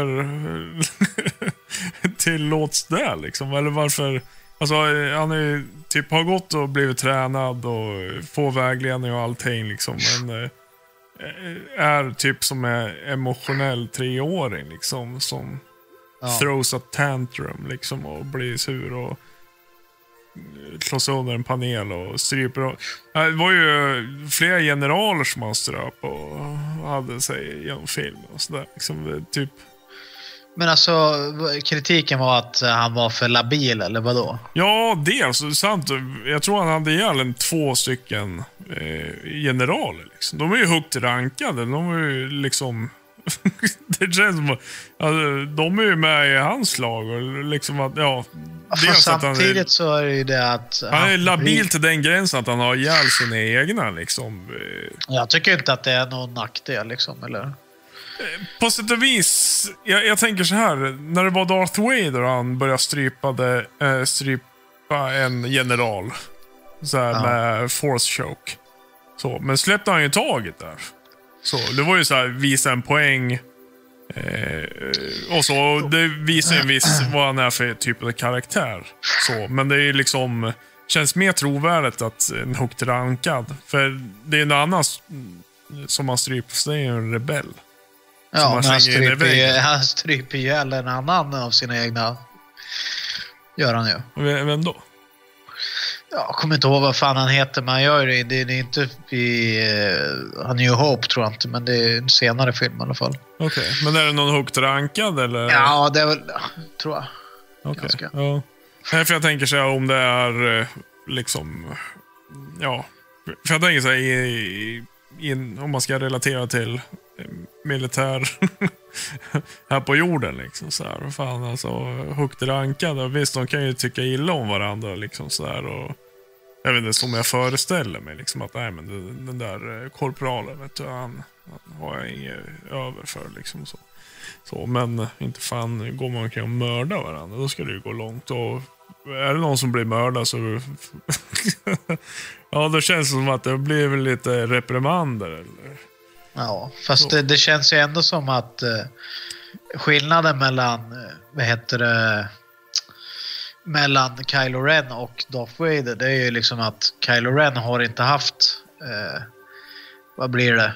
tillåts det liksom? Eller varför, alltså han är typ har gått och blivit tränad och får vägledning och allting liksom, men är typ som en emotionell 3-åring liksom, som throws a tantrum liksom och blir sur och slår sönder en panel och stryper. Det var ju flera generaler som han ströp och hade sig genom film och sådär. Liksom, typ. Men alltså, kritiken var att han var för labil, eller vadå? Ja, det är alltså sant. Jag tror han hade ihjäl 2 stycken generaler. Liksom. De är ju högt rankade. De är ju liksom... det känns som att de är ju med i hans lag och liksom att, ja, samtidigt att så är det ju det att han är labil till den gränsen att han har ihjäl sina egna liksom. Jag tycker inte att det är någon nackdel liksom, eller? På sätt och vis, jag tänker så här, när det var Darth Vader och han började strypa en general så här, med force choke. Så, men släppte han ju taget där. Så det var ju så här, visa en poäng och så, det visar ju en viss vad han är för typ av karaktär. Så, men det är ju liksom, känns mer trovärdigt att en högt rankad, för det är en annan som man stryper, så det är ju en rebell. Ja, men han stryper ihjäl en annan av sina egna, gör han ju. Vem då? Jag kommer inte ihåg vad fan han heter, men han gör det. Det är inte i han är ju Hope, tror jag inte, men det är en senare film i alla fall. Okej, men är det någon högt rankad eller? Ja, det är väl, tror jag. Okej. Ja. Nej, för jag tänker så här, om det är liksom, ja, för jag tänker så här, om man ska relatera till militär här på jorden liksom så här, fan alltså, högt rankade, visst de kan ju tycka illa om varandra liksom så här, och jag vet inte, som jag föreställer mig liksom att nej, men den där korpralen, vet du, han har jag inget över för liksom så, men inte fan går man omkring och mördar varandra, då ska det ju gå långt, och är det någon som blir mördad så ja, då känns det som att det blir väl lite reprimander eller. Ja, fast det känns ju ändå som att skillnaden mellan Kylo Ren och Darth Vader, det är ju liksom att Kylo Ren har inte haft vad blir det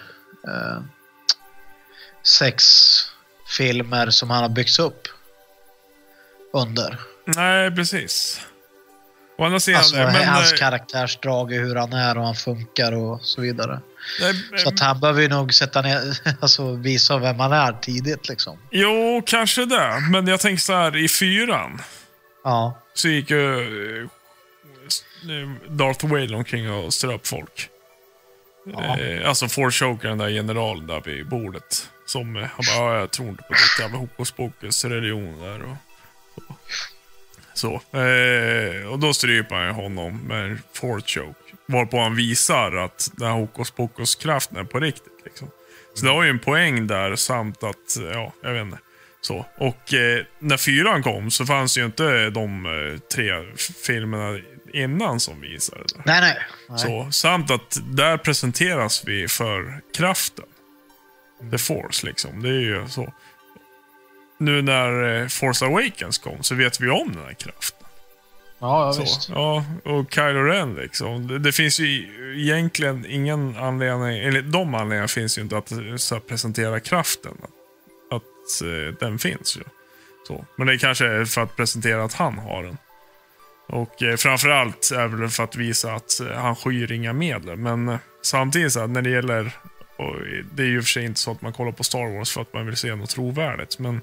6 filmer som han har byggts upp under. Nej, precis. Alltså, hans karaktärsdrag, hur han är och han funkar och så vidare. Så att han behöver ju nog sätta ner, alltså visa vem han är tidigt liksom. Jo, kanske det. Men jag tänker så här, i 4:an så gick ju Darth Vader omkring och ströp folk. Alltså Force den där generalen där vid bordet. Som han bara, jag tror inte på ditt jävla hokus pokus religion där och. Så. Och då stryper han honom med Force Choke. Varpå han visar att den här hokus pokus-kraften är på riktigt. Liksom. Så det har ju en poäng där, samt att, ja, jag vet inte. Så. Och när 4 kom så fanns ju inte de 3 filmerna innan som visade det. Nej. Så, samt att där presenteras vi för kraften. The Force liksom. Det är ju så. Nu när Force Awakens kom så vet vi om den här kraften. Ja, så, visst. Ja, och Kylo Ren liksom. Det finns ju egentligen ingen anledning, enligt de anledningarna finns ju inte att så presentera kraften. Att den finns ju. Så. Men det är kanske för att presentera att han har den. Och framförallt är det för att visa att han skyr inga medel. Men samtidigt så här, när det gäller, och det är ju för sig inte så att man kollar på Star Wars för att man vill se något trovärdigt. Men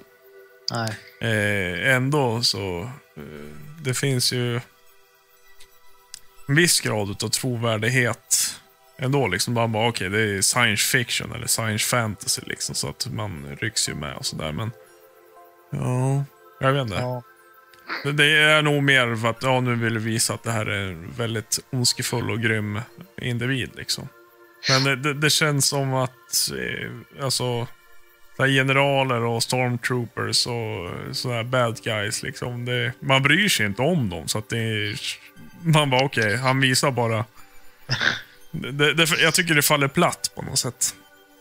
ändå så det finns ju en viss grad av trovärdighet ändå liksom. Man bara okej, det är science fiction eller science fantasy liksom, så att man rycks ju med och sådär. Men ja, jag vet inte. Ja. Det är nog mer för att nu vill vi visa att det här är en väldigt ondskefull och grym individ liksom. Men det känns som att alltså generaler och stormtroopers och sådana bad guys liksom, man bryr sig inte om dem, så att man bara okej, han visar bara jag tycker det faller platt på något sätt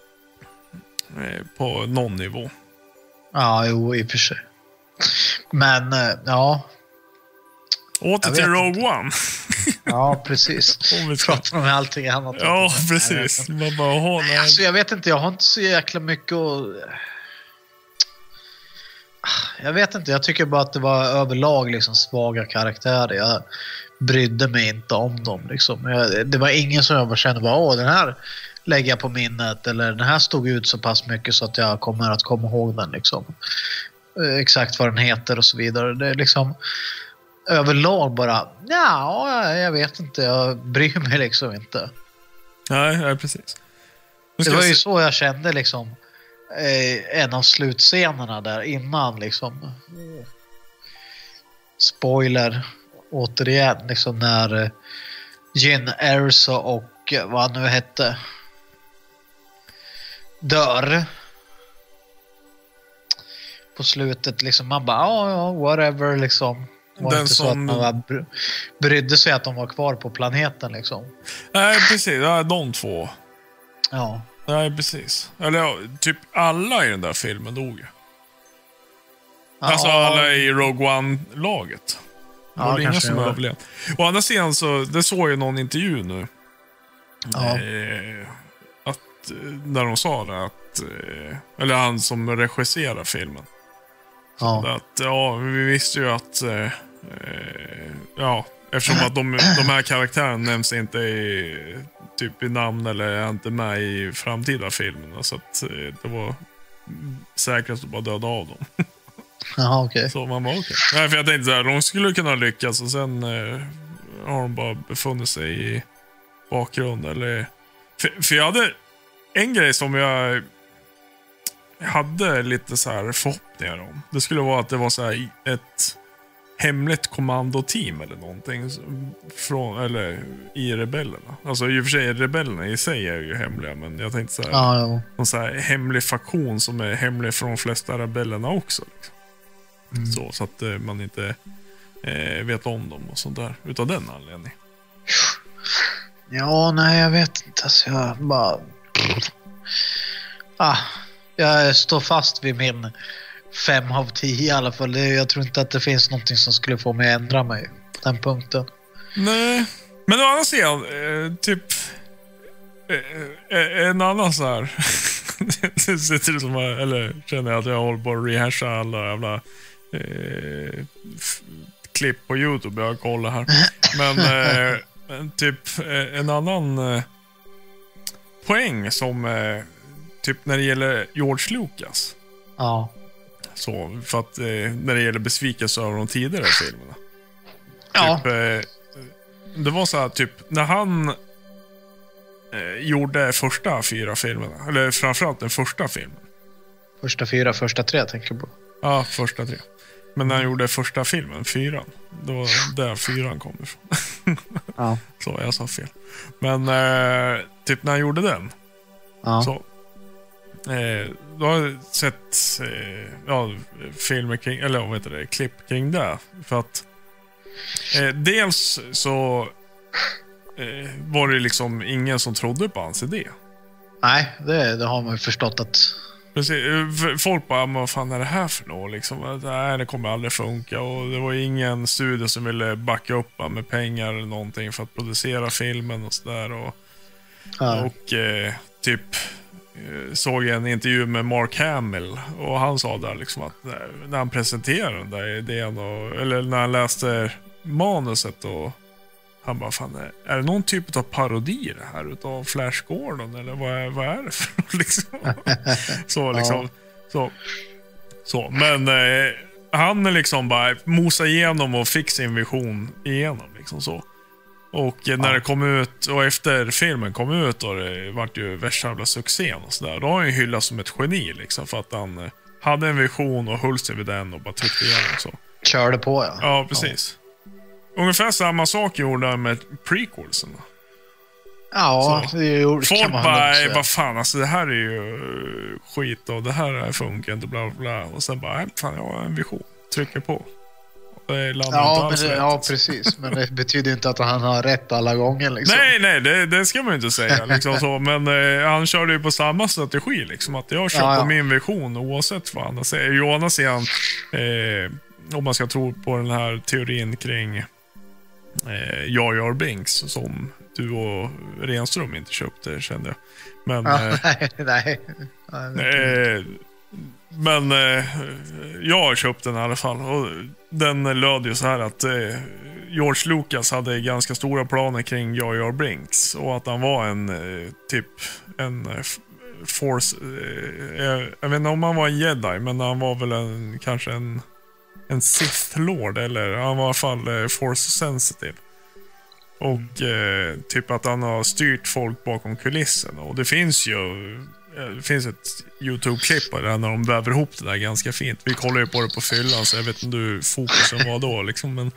på någon nivå. Ja, jo, i och för sig. Men, ja. Åter till Rogue One. Ja, precis. Pratar om allting annat. Ja, precis. Man bara, alltså, jag vet inte, jag har inte så jäkla mycket jag vet inte, jag tycker bara att det var överlag liksom svaga karaktärer. Jag brydde mig inte om dem liksom. Det var ingen som jag bara kände den här lägger jag på minnet, eller den här stod ut så pass mycket så att jag kommer att komma ihåg den liksom. Exakt vad den heter och så vidare. Det är liksom överlag bara, jag vet inte, jag bryr mig liksom inte. Nej, precis. Det var ju så jag kände liksom en av slutscenerna där innan liksom. Spoiler återigen liksom, när Jyn Erso och vad han nu hette dör på slutet liksom. Man bara, whatever liksom. Var det inte så att man brydde sig att de var kvar på planeten liksom? Nej, precis. Ja, de två. Ja. Nej, precis. Eller typ alla i den där filmen dog ju. Alltså alla i Rogue One-laget. Det var ingen som överlevde. Å andra sidan så, det såg ju någon intervju nu. Ja. Där de sa det att, eller han som regisserar filmen. Ja. Att, vi visste ju att eftersom att de här karaktärerna nämns inte i namn eller är inte med i framtida filmerna, så att det var säkrast att bara döda av dem. Jaha, okej. Så man var okej. Nej, för jag tänkte så här, de skulle kunna lyckas och sen har de bara befunnit sig i bakgrund eller... För jag hade en grej som jag hade lite så här förhoppningar om. Det skulle vara att det var så här ett hemligt kommandoteam eller någonting eller i rebellerna. Alltså i och för sig rebellerna i sig är ju hemliga, men jag tänkte så här, någon så här hemlig faktion som är hemlig från de flesta rebellerna också liksom. Så att man inte vet om dem och sånt där utav den anledningen. Ja, nej, jag vet inte. Alltså, jag bara... jag står fast vid min 5 av 10 i alla fall. Jag tror inte att det finns någonting som skulle få mig att ändra mig på den punkten. Nej, men å andra sidan, typ en annan så här det ser ut som eller känner jag att jag håller på att rehasha alla jävla klipp på YouTube jag kollar här. Men typ en annan poäng som typ när det gäller George Lucas. Ja. Så för att när det gäller besvikelse över de tidigare filmerna. Ja. Typ, det var så här typ när han gjorde första 4 filmerna, eller framförallt den första filmen. Första 4, första 3 tänker jag på. Ja, första 3. Men när han gjorde första filmen, 4, då var där 4 kom ifrån. Ja. Så jag sa fel. Men typ när han gjorde den, så då har jag sett filmer kring, eller vad heter det, klipp kring det. För att dels så var det liksom ingen som trodde på hans idé. Nej, det har man ju förstått att... Precis. Folk bara, vad fan är det här för något? Liksom, det kommer aldrig funka. Och det var ingen studio som ville backa upp med pengar eller någonting för att producera filmen och sådär. Och typ såg jag en intervju med Mark Hamill och han sa där liksom att när han presenterade den där idén eller när han läste manuset och han bara, fan, är det någon typ av parodi det här utav Flash Gordon eller vad är det för något liksom? Så liksom så. Men han liksom bara mosade igenom och fick sin vision igenom liksom så. Och när det kom ut och efter filmen kom ut och det vart ju värsta jävla succén och sådär, då har han ju hyllats som ett geni liksom, för att han hade en vision och höll sig vid den och bara tryckte igenom så. Körde på, ja. Ja, precis. Ungefär samma sak gjorde han med prequelsen. Ja, så. Det gjorde folk bara, vad fan, alltså det här är ju skit och det här funkar inte, bla bla. Och sen bara, fan, jag har en vision. Trycker på. Ja, precis. Men det betyder inte att han har rätt alla gånger liksom. Nej, det ska man ju inte säga liksom så. Men han körde ju på samma strategi liksom, att jag kör på min vision oavsett vad han säger. Jonas igen, om man ska tro på den här teorin kring Jar Jar Binks som du och Renström inte köpte, kände jag. Men nej. Men jag har köpt den i alla fall. Och den löd ju så här att George Lucas hade ganska stora planer kring Jar Jar Binks och att han var en force, jag vet inte om han var en jedi, men han var väl kanske en Sith Lord, eller han var i alla fall force sensitive. Och typ att han har styrt folk bakom kulissen. Och det finns ett YouTube-klipp där när de väver ihop det där ganska fint. Vi kollar ju på det på fyllan, så jag vet inte hur fokusen var då liksom, men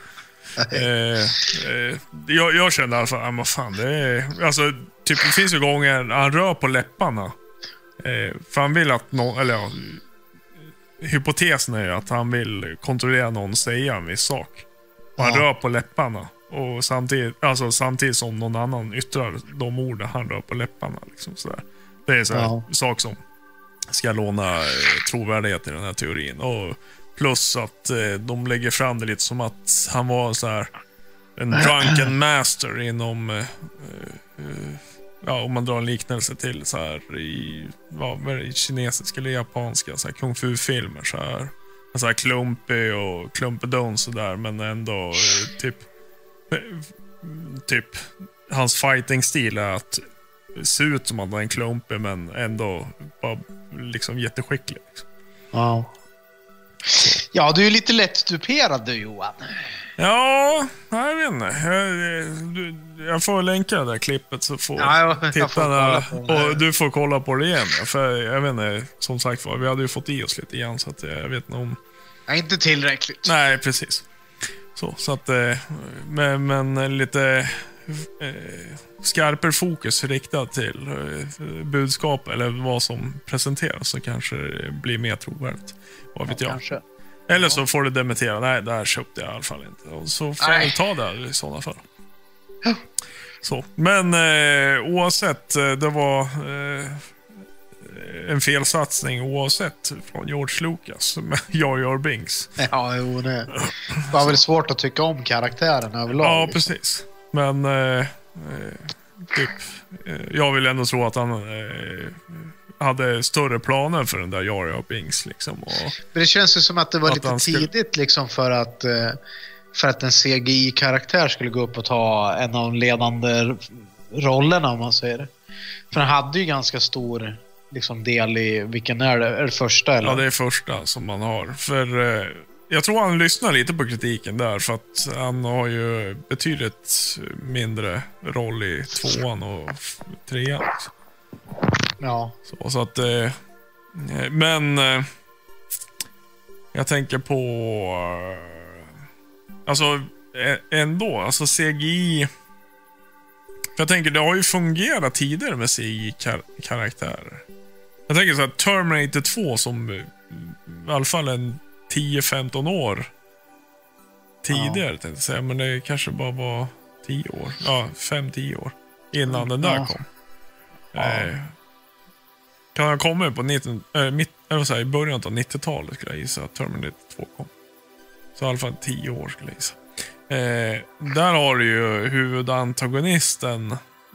jag kände i alla fall, vad fan, det är, alltså typ det finns ju gånger han rör på läpparna, för han vill att hypotesen är att han vill kontrollera någon säga en viss sak. Och han rör på läpparna och samtidigt som någon annan yttrar de orden han rör på läpparna liksom, sådär. Det är så här sak som ska låna trovärdighet i den här teorin. Och plus att de lägger fram det lite som att han var så här en drunken master inom om man drar en liknelse till så här i kinesiska eller japanska så här kung fu-filmer så här klumpig och klumpedon så där, men ändå typ hans fighting-stil är att se ut som att han är en klumpig men ändå bara liksom jätteskicklig liksom. Ja, du är lite lätt duperad du, Johan. Ja, jag vet inte. Jag får länka det där klippet så får tittarna och du får kolla på det igen. För jag vet inte, som sagt var, vi hade ju fått i oss lite igen så att jag vet inte om... Inte tillräckligt. Nej, precis. Så att, men lite skarper fokus riktad till budskap eller vad som presenteras, så kanske det blir mer trovärdigt. Vad vet jag. Kanske. Eller så får du dementera, nej, det här köpte jag i alla fall inte. Och så får jag ta det i sådana fall. Ja. Så. Men oavsett, det var en felsatsning oavsett från George Lucas med Jar Jar Binks. Ja, jo, det var väl svårt att tycka om karaktären överlag. Ja, liksom. precis. Men typ, jag vill ändå tro att han hade större planer för den där Jar Jar Binks liksom. Men det känns ju som att det var lite tidigt liksom för att en CGI-karaktär skulle gå upp och ta en av de ledande rollerna, om man säger det. För han hade ju ganska stor liksom del i, vilken är det första eller? Ja, det är första som man har. För jag tror han lyssnar lite på kritiken där, för att han har ju betydligt mindre roll i 2:an och 3:an. Ja. Så att men Jag tänker på... Alltså, ändå. Alltså CGI... För jag tänker, det har ju fungerat tidigare med CGI-karaktärer. Jag tänker så här, Terminator 2 som i alla fall en 10-15 år tidigare, tänkte jag säga. Men det kanske bara var 10 år. Ja, 5-10 år innan den där kom. Kan ha kommit på i början av 90-talet skulle jag gissa att Terminator 2 kom. Så i alla fall 10 år skulle jag gissa. Där har du ju huvudantagonisten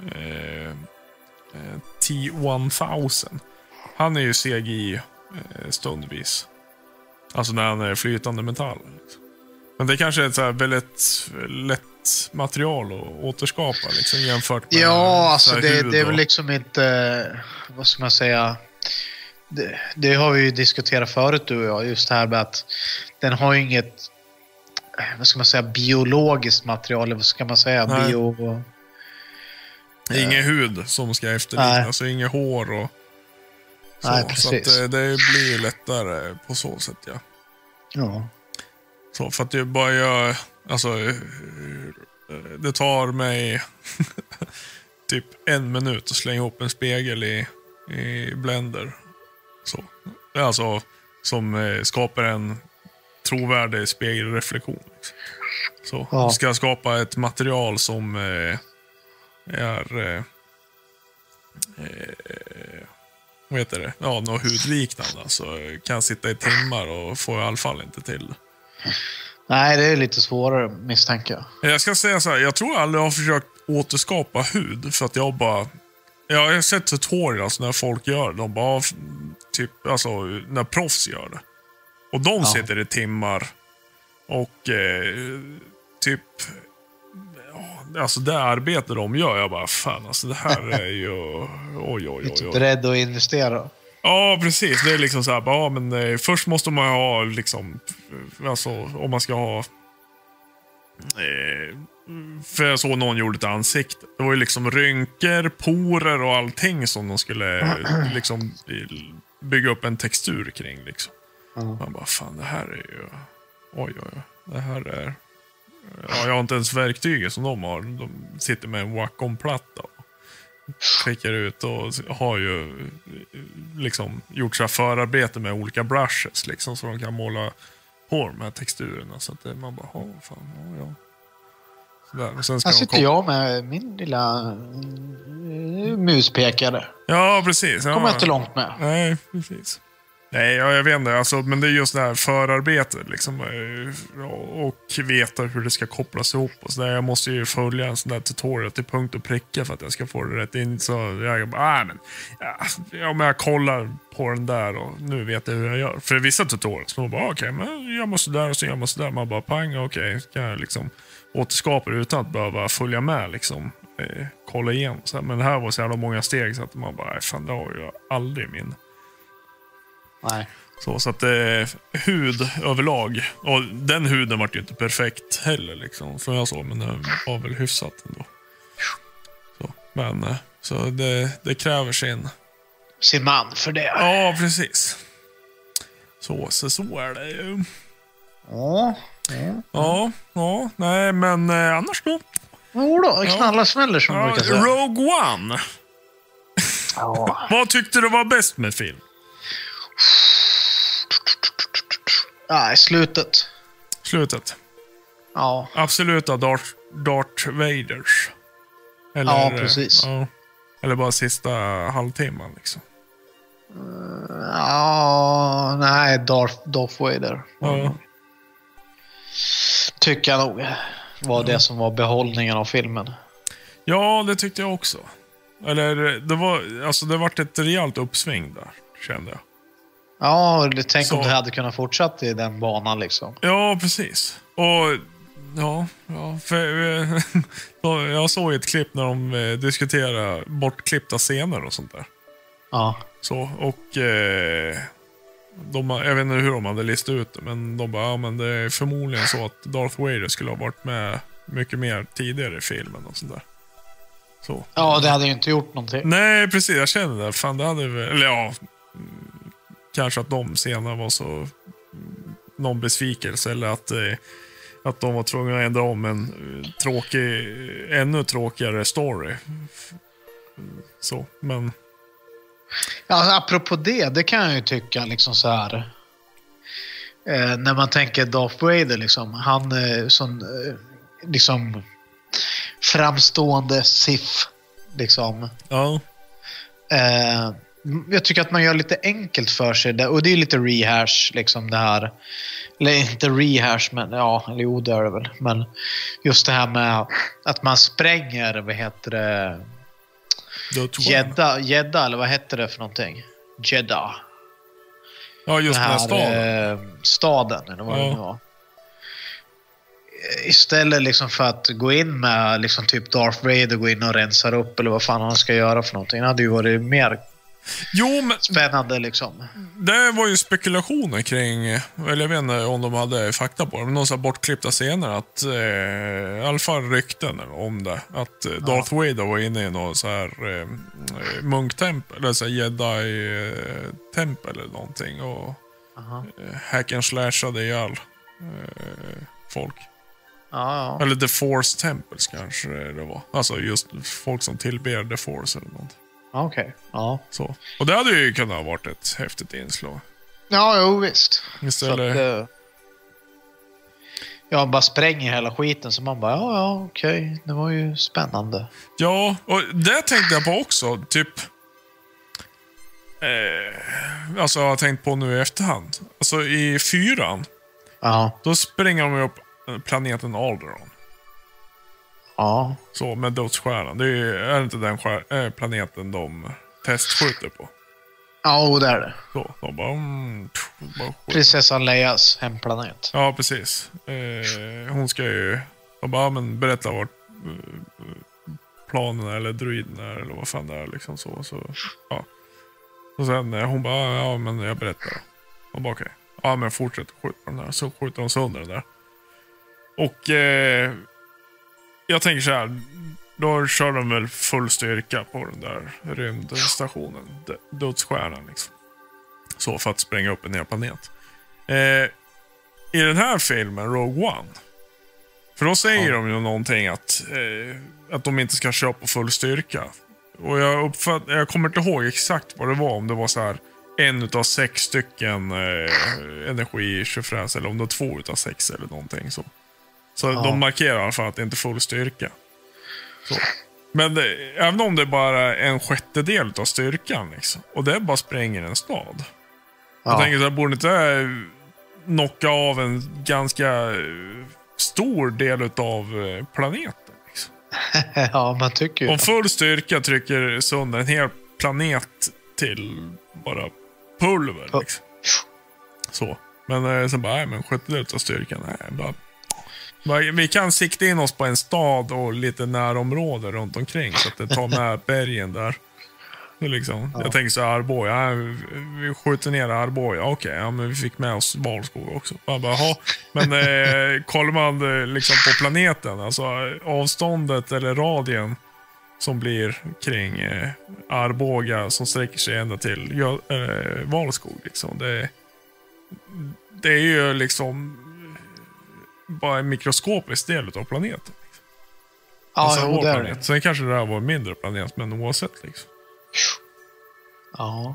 T-1000. Han är ju CGI stundvis. Alltså när han är flytande metall. Men det kanske är ett så här väldigt lätt material att återskapa liksom, jämfört med... Ja, alltså det är väl liksom inte... Vad ska man säga? Det har vi ju diskuterat förut, du och jag. Just det här med att den har ju inget... Vad ska man säga? Biologiskt material. Vad ska man säga? Ingen hud som ska efterlikna. Alltså inget hår och... Så, nej, precis. Så att det blir lättare på så sätt, ja. Ja. Så för att det bara gör... Alltså... Det tar mig... typ 1 minut att slänga ihop en spegel i Blender. Så. Alltså... Som skapar en trovärdig spegelreflektion. Liksom. Så. Ja. Ska skapa ett material som är... vad heter det? Ja, något hudliknande. Så kan sitta i timmar och få i alla fall inte till. Nej, det är lite svårare, misstänker jag. Jag ska säga så här, jag tror aldrig jag har försökt återskapa hud. För att jag har sett tutorials när folk gör det. De bara, typ, alltså när proffs gör det. Och de sitter i timmar. Och typ... Alltså det arbete de gör, jag bara fan, alltså det här är ju oj. Typ beredd att investera. Ja, precis. Det är liksom så här, ja, men först måste man ha liksom, alltså om man ska ha för jag såg någon gjorde ett ansikte. Det var ju liksom rynkor, porer och allting som de skulle liksom bygga upp en textur kring liksom. Man bara fan, det här är ju oj. Det här är... Ja, jag har inte ens verktyget som de har. De sitter med en Wacom-platta och skickar ut och har ju liksom gjort så här förarbete med olika brushes liksom, så de kan måla på de här texturerna. Så att man bara, ja. Sådär. Och sen ska sitter jag med min lilla muspekare. Ja, precis. Ja. Kommer inte långt med. Nej, precis. Nej, jag vet inte. Alltså, men det är just det här förarbetet liksom, och veta hur det ska kopplas ihop. Och så där. Jag måste ju följa en sån där tutorial till punkt och pricka för att jag ska få det rätt in. Så jag bara, men jag kollar på den där och nu vet jag hur jag gör. För vissa tutorials, så man bara, okej, men jag måste där och så jag måste där. Man bara, pang, okej, kan jag liksom återskapa det utan att behöva följa med liksom. Kolla igen. Så här. Men det här var så jävla många steg så att man bara, fan, det har jag aldrig min. Nej. Så att hud överlag. Och den huden var ju inte perfekt heller liksom, som jag såg, men den var väl hyfsat ändå. Så, men så det kräver sin man för det. Ja, precis. Så är det ju. Ja, nej, men annars då? Jodå, knalla smäller som man brukar säga. Rogue One. Ja. Vad tyckte du var bäst med film? Nej, slutet. Ja. Absoluta Darth Vaders. Eller, ja, precis. Ja. Eller bara sista halvtimman liksom. Ja, nej, Darth Vader. Ja. Tycker jag nog var det som var behållningen av filmen. Ja, det tyckte jag också. Eller det var ett rejält uppsving där, kände jag. Ja, tänk om det hade kunnat fortsätta i den banan liksom. Ja, precis. Och ja, för jag såg ett klipp när de diskuterade bortklippta scener och sånt där. Ja. Så, och jag vet inte hur de hade listat ut det, men de bara, men det är förmodligen så att Darth Vader skulle ha varit med mycket mer tidigare i filmen och sånt där. Så. Ja, det hade ju inte gjort någonting. Nej, precis. Jag kände det. Fan, det hade väl... Eller ja... Kanske att de scenerna var så någon besvikelse eller att de var tvungna att ändra om en ännu tråkigare story. Så, men... Ja, apropå det kan jag ju tycka liksom så här. När man tänker Darth Vader liksom, han är sån liksom framstående Sith liksom. Ja. Jag tycker att man gör lite enkelt för sig där, och det är lite rehash liksom det här. Eller inte rehash, men ja, eller jo, det är det väl. Men just det här med att man spränger, vad heter det? Jedda, eller vad heter det för någonting? Jeddah. Ja, just den här staden. Staden, eller vad det var. Istället liksom för att gå in med liksom typ Darth Vader, gå in och rensa upp eller vad fan han ska göra för någonting. Det hade ju varit mer spännande liksom. Det var ju spekulationer kring, eller jag vet inte om de hade fakta på det, men någon sån här bortklippta scener att i alla fall rykten om det, att Darth Vader var inne i någon så här munktempel eller så här Jedi-tempel eller någonting och hack and slashade ihjäl folk. Ja. Eller The Force Temples kanske det var. Alltså just folk som tillber The Force eller något. Okej. Ja. Så. Och det hade ju kunnat ha varit ett häftigt inslag. Ja, jo visst. Istället... Så att, bara spränger hela skiten, så man bara, okej. Det var ju spännande. Ja, och det tänkte jag på också. Typ... alltså jag har tänkt på nu i efterhand. Alltså i 4. Ja. Då spränger de upp planeten Alderaan. Ja. Så med dödsstjärnan. Det är inte den planeten de testskjuter på. Ja, det är det. Så de bara Prinsessan Leias hemplanet. Ja, precis. Hon ska ju... De bara, men berätta vart planen eller druiden är, eller vad fan det är liksom så ja. Och sen hon bara, ja men jag berättar. Och bara okej. Ja, men fortsätt skjuta på den där. Så skjuter de sönder den där. Och jag tänker så här, då kör de väl full styrka på den där rymdstationen, dödsstjärnan liksom. Så för att spränga upp en hel planet. I den här filmen, Rogue One, för då säger de ju någonting att de inte ska köra på full styrka. Och jag kommer inte ihåg exakt vad det var, om det var så här 1 av 6 stycken energitjofräs, eller om det var 2 av 6 eller någonting så. Så de markerar i alla fall att det inte är full styrka. Så. Men även om det är bara 1/6 av styrkan liksom, och det bara spränger en stad. Jag tänker så här, borde inte knocka av en ganska stor del av planeten liksom. Ja, man tycker ju. Om full styrka trycker sönder en hel planet till bara pulver liksom. Så. Men sen bara, men 1/6 av styrkan, bara vi kan sikta in oss på en stad och lite närområde runt omkring så att det tar med bergen där. Liksom. Jag tänker så här, Arboga, vi skjuter ner Arboga. Okej, men vi fick med oss Valskog också. Man bara, men kollar man liksom på planeten, alltså avståndet eller radien som blir kring Arboga som sträcker sig ända till Valskog liksom. Det är ju liksom bara en mikroskopisk del av planeten. Ja, alltså jo, det är planet. det. Sen kanske det här var en mindre planet, men oavsett liksom. Ja.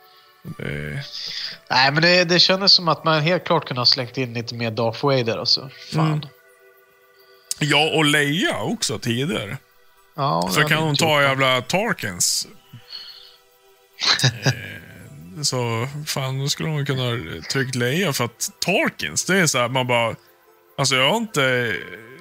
Nej, men det kändes som att man helt klart kunde ha slängt in lite mer Darth Vader alltså. Fan. Ja, och Leia också tidigare. Ja, så kan hon ta jävla Tarkins. Så fan, då skulle hon kunna tryckt Leia, för att Tarkins, det är så här, man bara, alltså jag har inte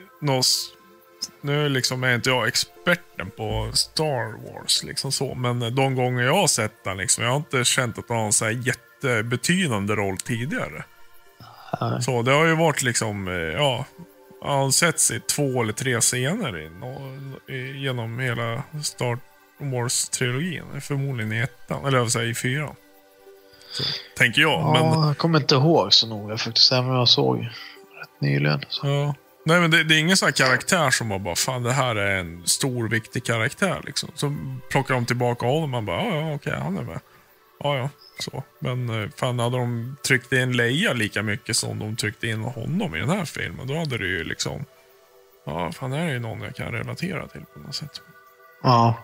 nu liksom är inte jag experten på Star Wars liksom så, men de gånger jag har sett den liksom, jag har inte känt att han har en så här jättebetydande roll tidigare. Så det har ju varit liksom, han har setts i 2 eller 3 scener genom hela Star Wars-trilogin, förmodligen i 1, eller jag säga i 4. Så, tänker jag. Ja, men jag kommer inte ihåg så noga faktiskt, även om jag såg rätt nyligen. Så. Ja. Nej, men det är ingen sån här karaktär som man bara, fan det här är en stor, viktig karaktär liksom. Så plockar de tillbaka honom och man bara, okej, han är med. Ja, så. Men fan, hade de tryckt in Leia lika mycket som de tryckte in honom i den här filmen, då hade det ju liksom... Ja, fan, det här är ju någon jag kan relatera till på något sätt. Ja.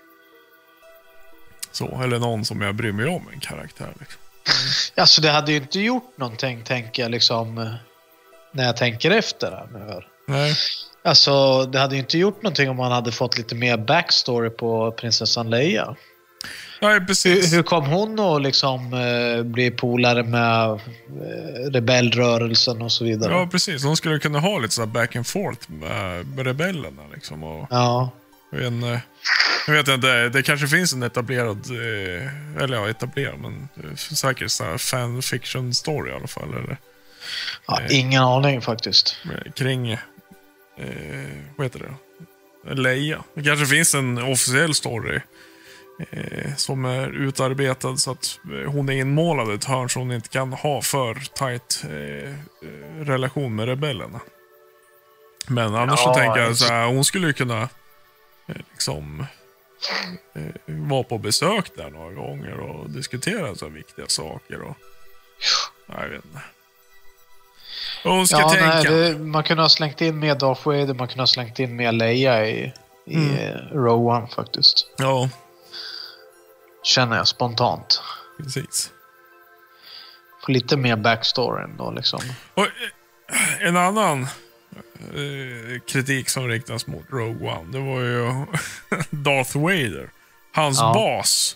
Så, eller någon som jag bryr mig om, en karaktär liksom. Alltså det hade ju inte gjort någonting, tänker jag liksom, när jag tänker efter här nu. Nej. Alltså det hade ju inte gjort någonting om man hade fått lite mer backstory på prinsessan Leia. Nej, precis. Hur kom hon att liksom bli polare med rebellrörelsen och så vidare? Ja, precis. Hon skulle kunna ha lite så back and forth med rebellerna liksom. Och, ja. Jag vet inte, det kanske finns en etablerad, eller ja, etablerad, men säkert så här fanfiction story i alla fall. Eller, ja, ingen aning faktiskt. Kring, vad heter det? Leia. Det kanske finns en officiell story som är utarbetad så att hon är inmålad i ett hörn så hon inte kan ha för tight relation med rebellerna. Men annars så tänker jag så här, hon skulle ju kunna liksom vara på besök där några gånger och diskutera så viktiga saker och jag vet inte. Och hon ska tänka. Man kunde ha slängt in med Darth Vader, man kunde ha slängt in med Leia i Rogue One faktiskt. Ja. Känner jag spontant. Precis. Få lite mer backstory då liksom. Och en annan kritik som riktas mot Rogue One, det var ju Darth Vader. Hans bas.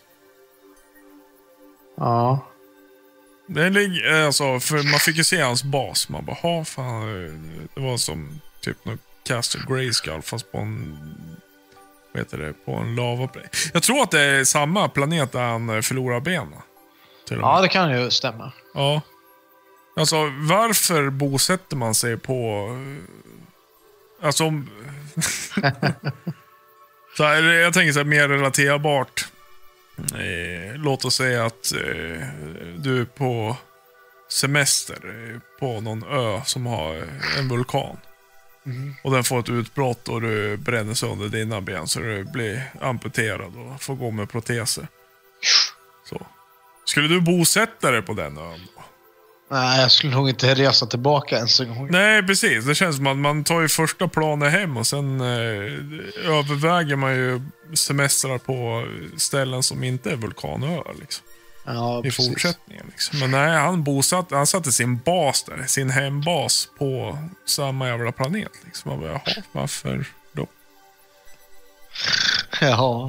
Ja. Det ligger, alltså, för man fick ju se hans bas. Man bara, fan, det var som typ någon Castle Grayskull fast på en, vad heter det, på en lavaplanet. Jag tror att det är samma planet där han förlorar benen. Ja, det kan ju stämma. Ja. Alltså, varför bosätter man sig på... Alltså... så här, jag tänker så här, mer relaterbart. Låt oss säga att du är på semester på någon ö som har en vulkan. Och den får ett utbrott och du bränner sönder dina ben så du blir amputerad och får gå med proteser. Så. Skulle du bosätta dig på den ön då? Nej, jag skulle nog inte resa tillbaka ens en gång. Nej, precis. Det känns som att man tar ju första planen hem och sen överväger man ju semestrar på ställen som inte är vulkanöar liksom. Ja, i precis. fortsättningen liksom. Men nej, han satte sin bas där, sin hembas på samma jävla planet liksom. Man bara, jaha, varför då? Ja.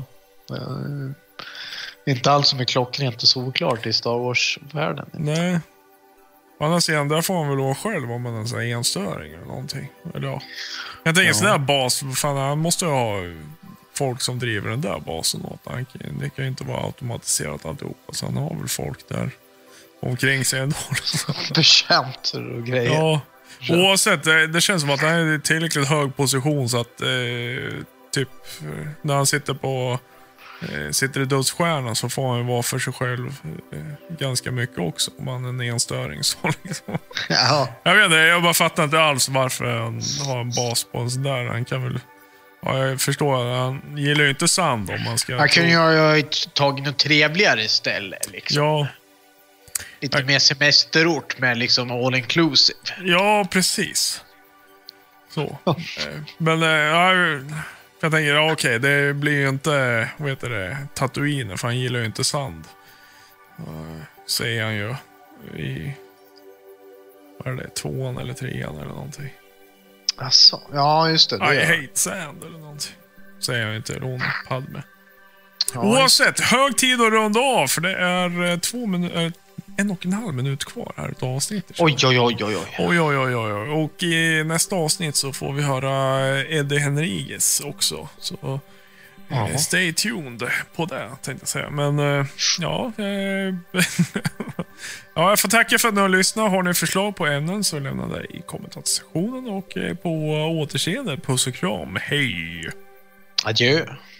Inte alls som är klockrent och såklart i Star Wars-världen. Nej. Å andra sidan, där får man väl vara själv om man är en sån här enstöring eller någonting. Eller ja. Jag tänker sån där bas, fan, han måste ju ha folk som driver den där basen åt. Det kan ju inte vara automatiserat alltihopa. Så han har väl folk där omkring sig ändå. Bekämpter och grejer. Ja, oavsett, det känns som att han är i tillräckligt hög position så att typ när han sitter i dödsstjärnan så får han ju vara för sig själv ganska mycket också om han är en enstöring så liksom. Ja. Jag vet inte, jag bara fattar inte alls varför han har en bas på en sån där. Han kan väl, ja, jag förstår, han gillar ju inte sand om man ska... Han kan ju ha tagit något trevligare ställe liksom. Ja. Lite mer semesterort med liksom all inclusive. Ja, precis. Så. Men jag tänker, ja, okej, det blir ju inte, vad heter det, Tatooine, för han gillar ju inte sand. Säger han ju i, vad är det, 2:an eller 3:an eller någonting. Alltså, ja, just det. I hate sand eller någonting. Säger han ju till Ron Padme. Ja, oavsett, hög tid att runda av, för det är 1,5 minut kvar här ett avsnitt. Oj. Och i nästa avsnitt så får vi höra Eddie Henriques också. Så stay tuned på det, tänkte jag säga. Men ja, jag får tacka för att ni har lyssnat. Har ni förslag på ämnen så lämna det i kommentarssektionen. Och på återseende, puss och kram. Hej! Adjö.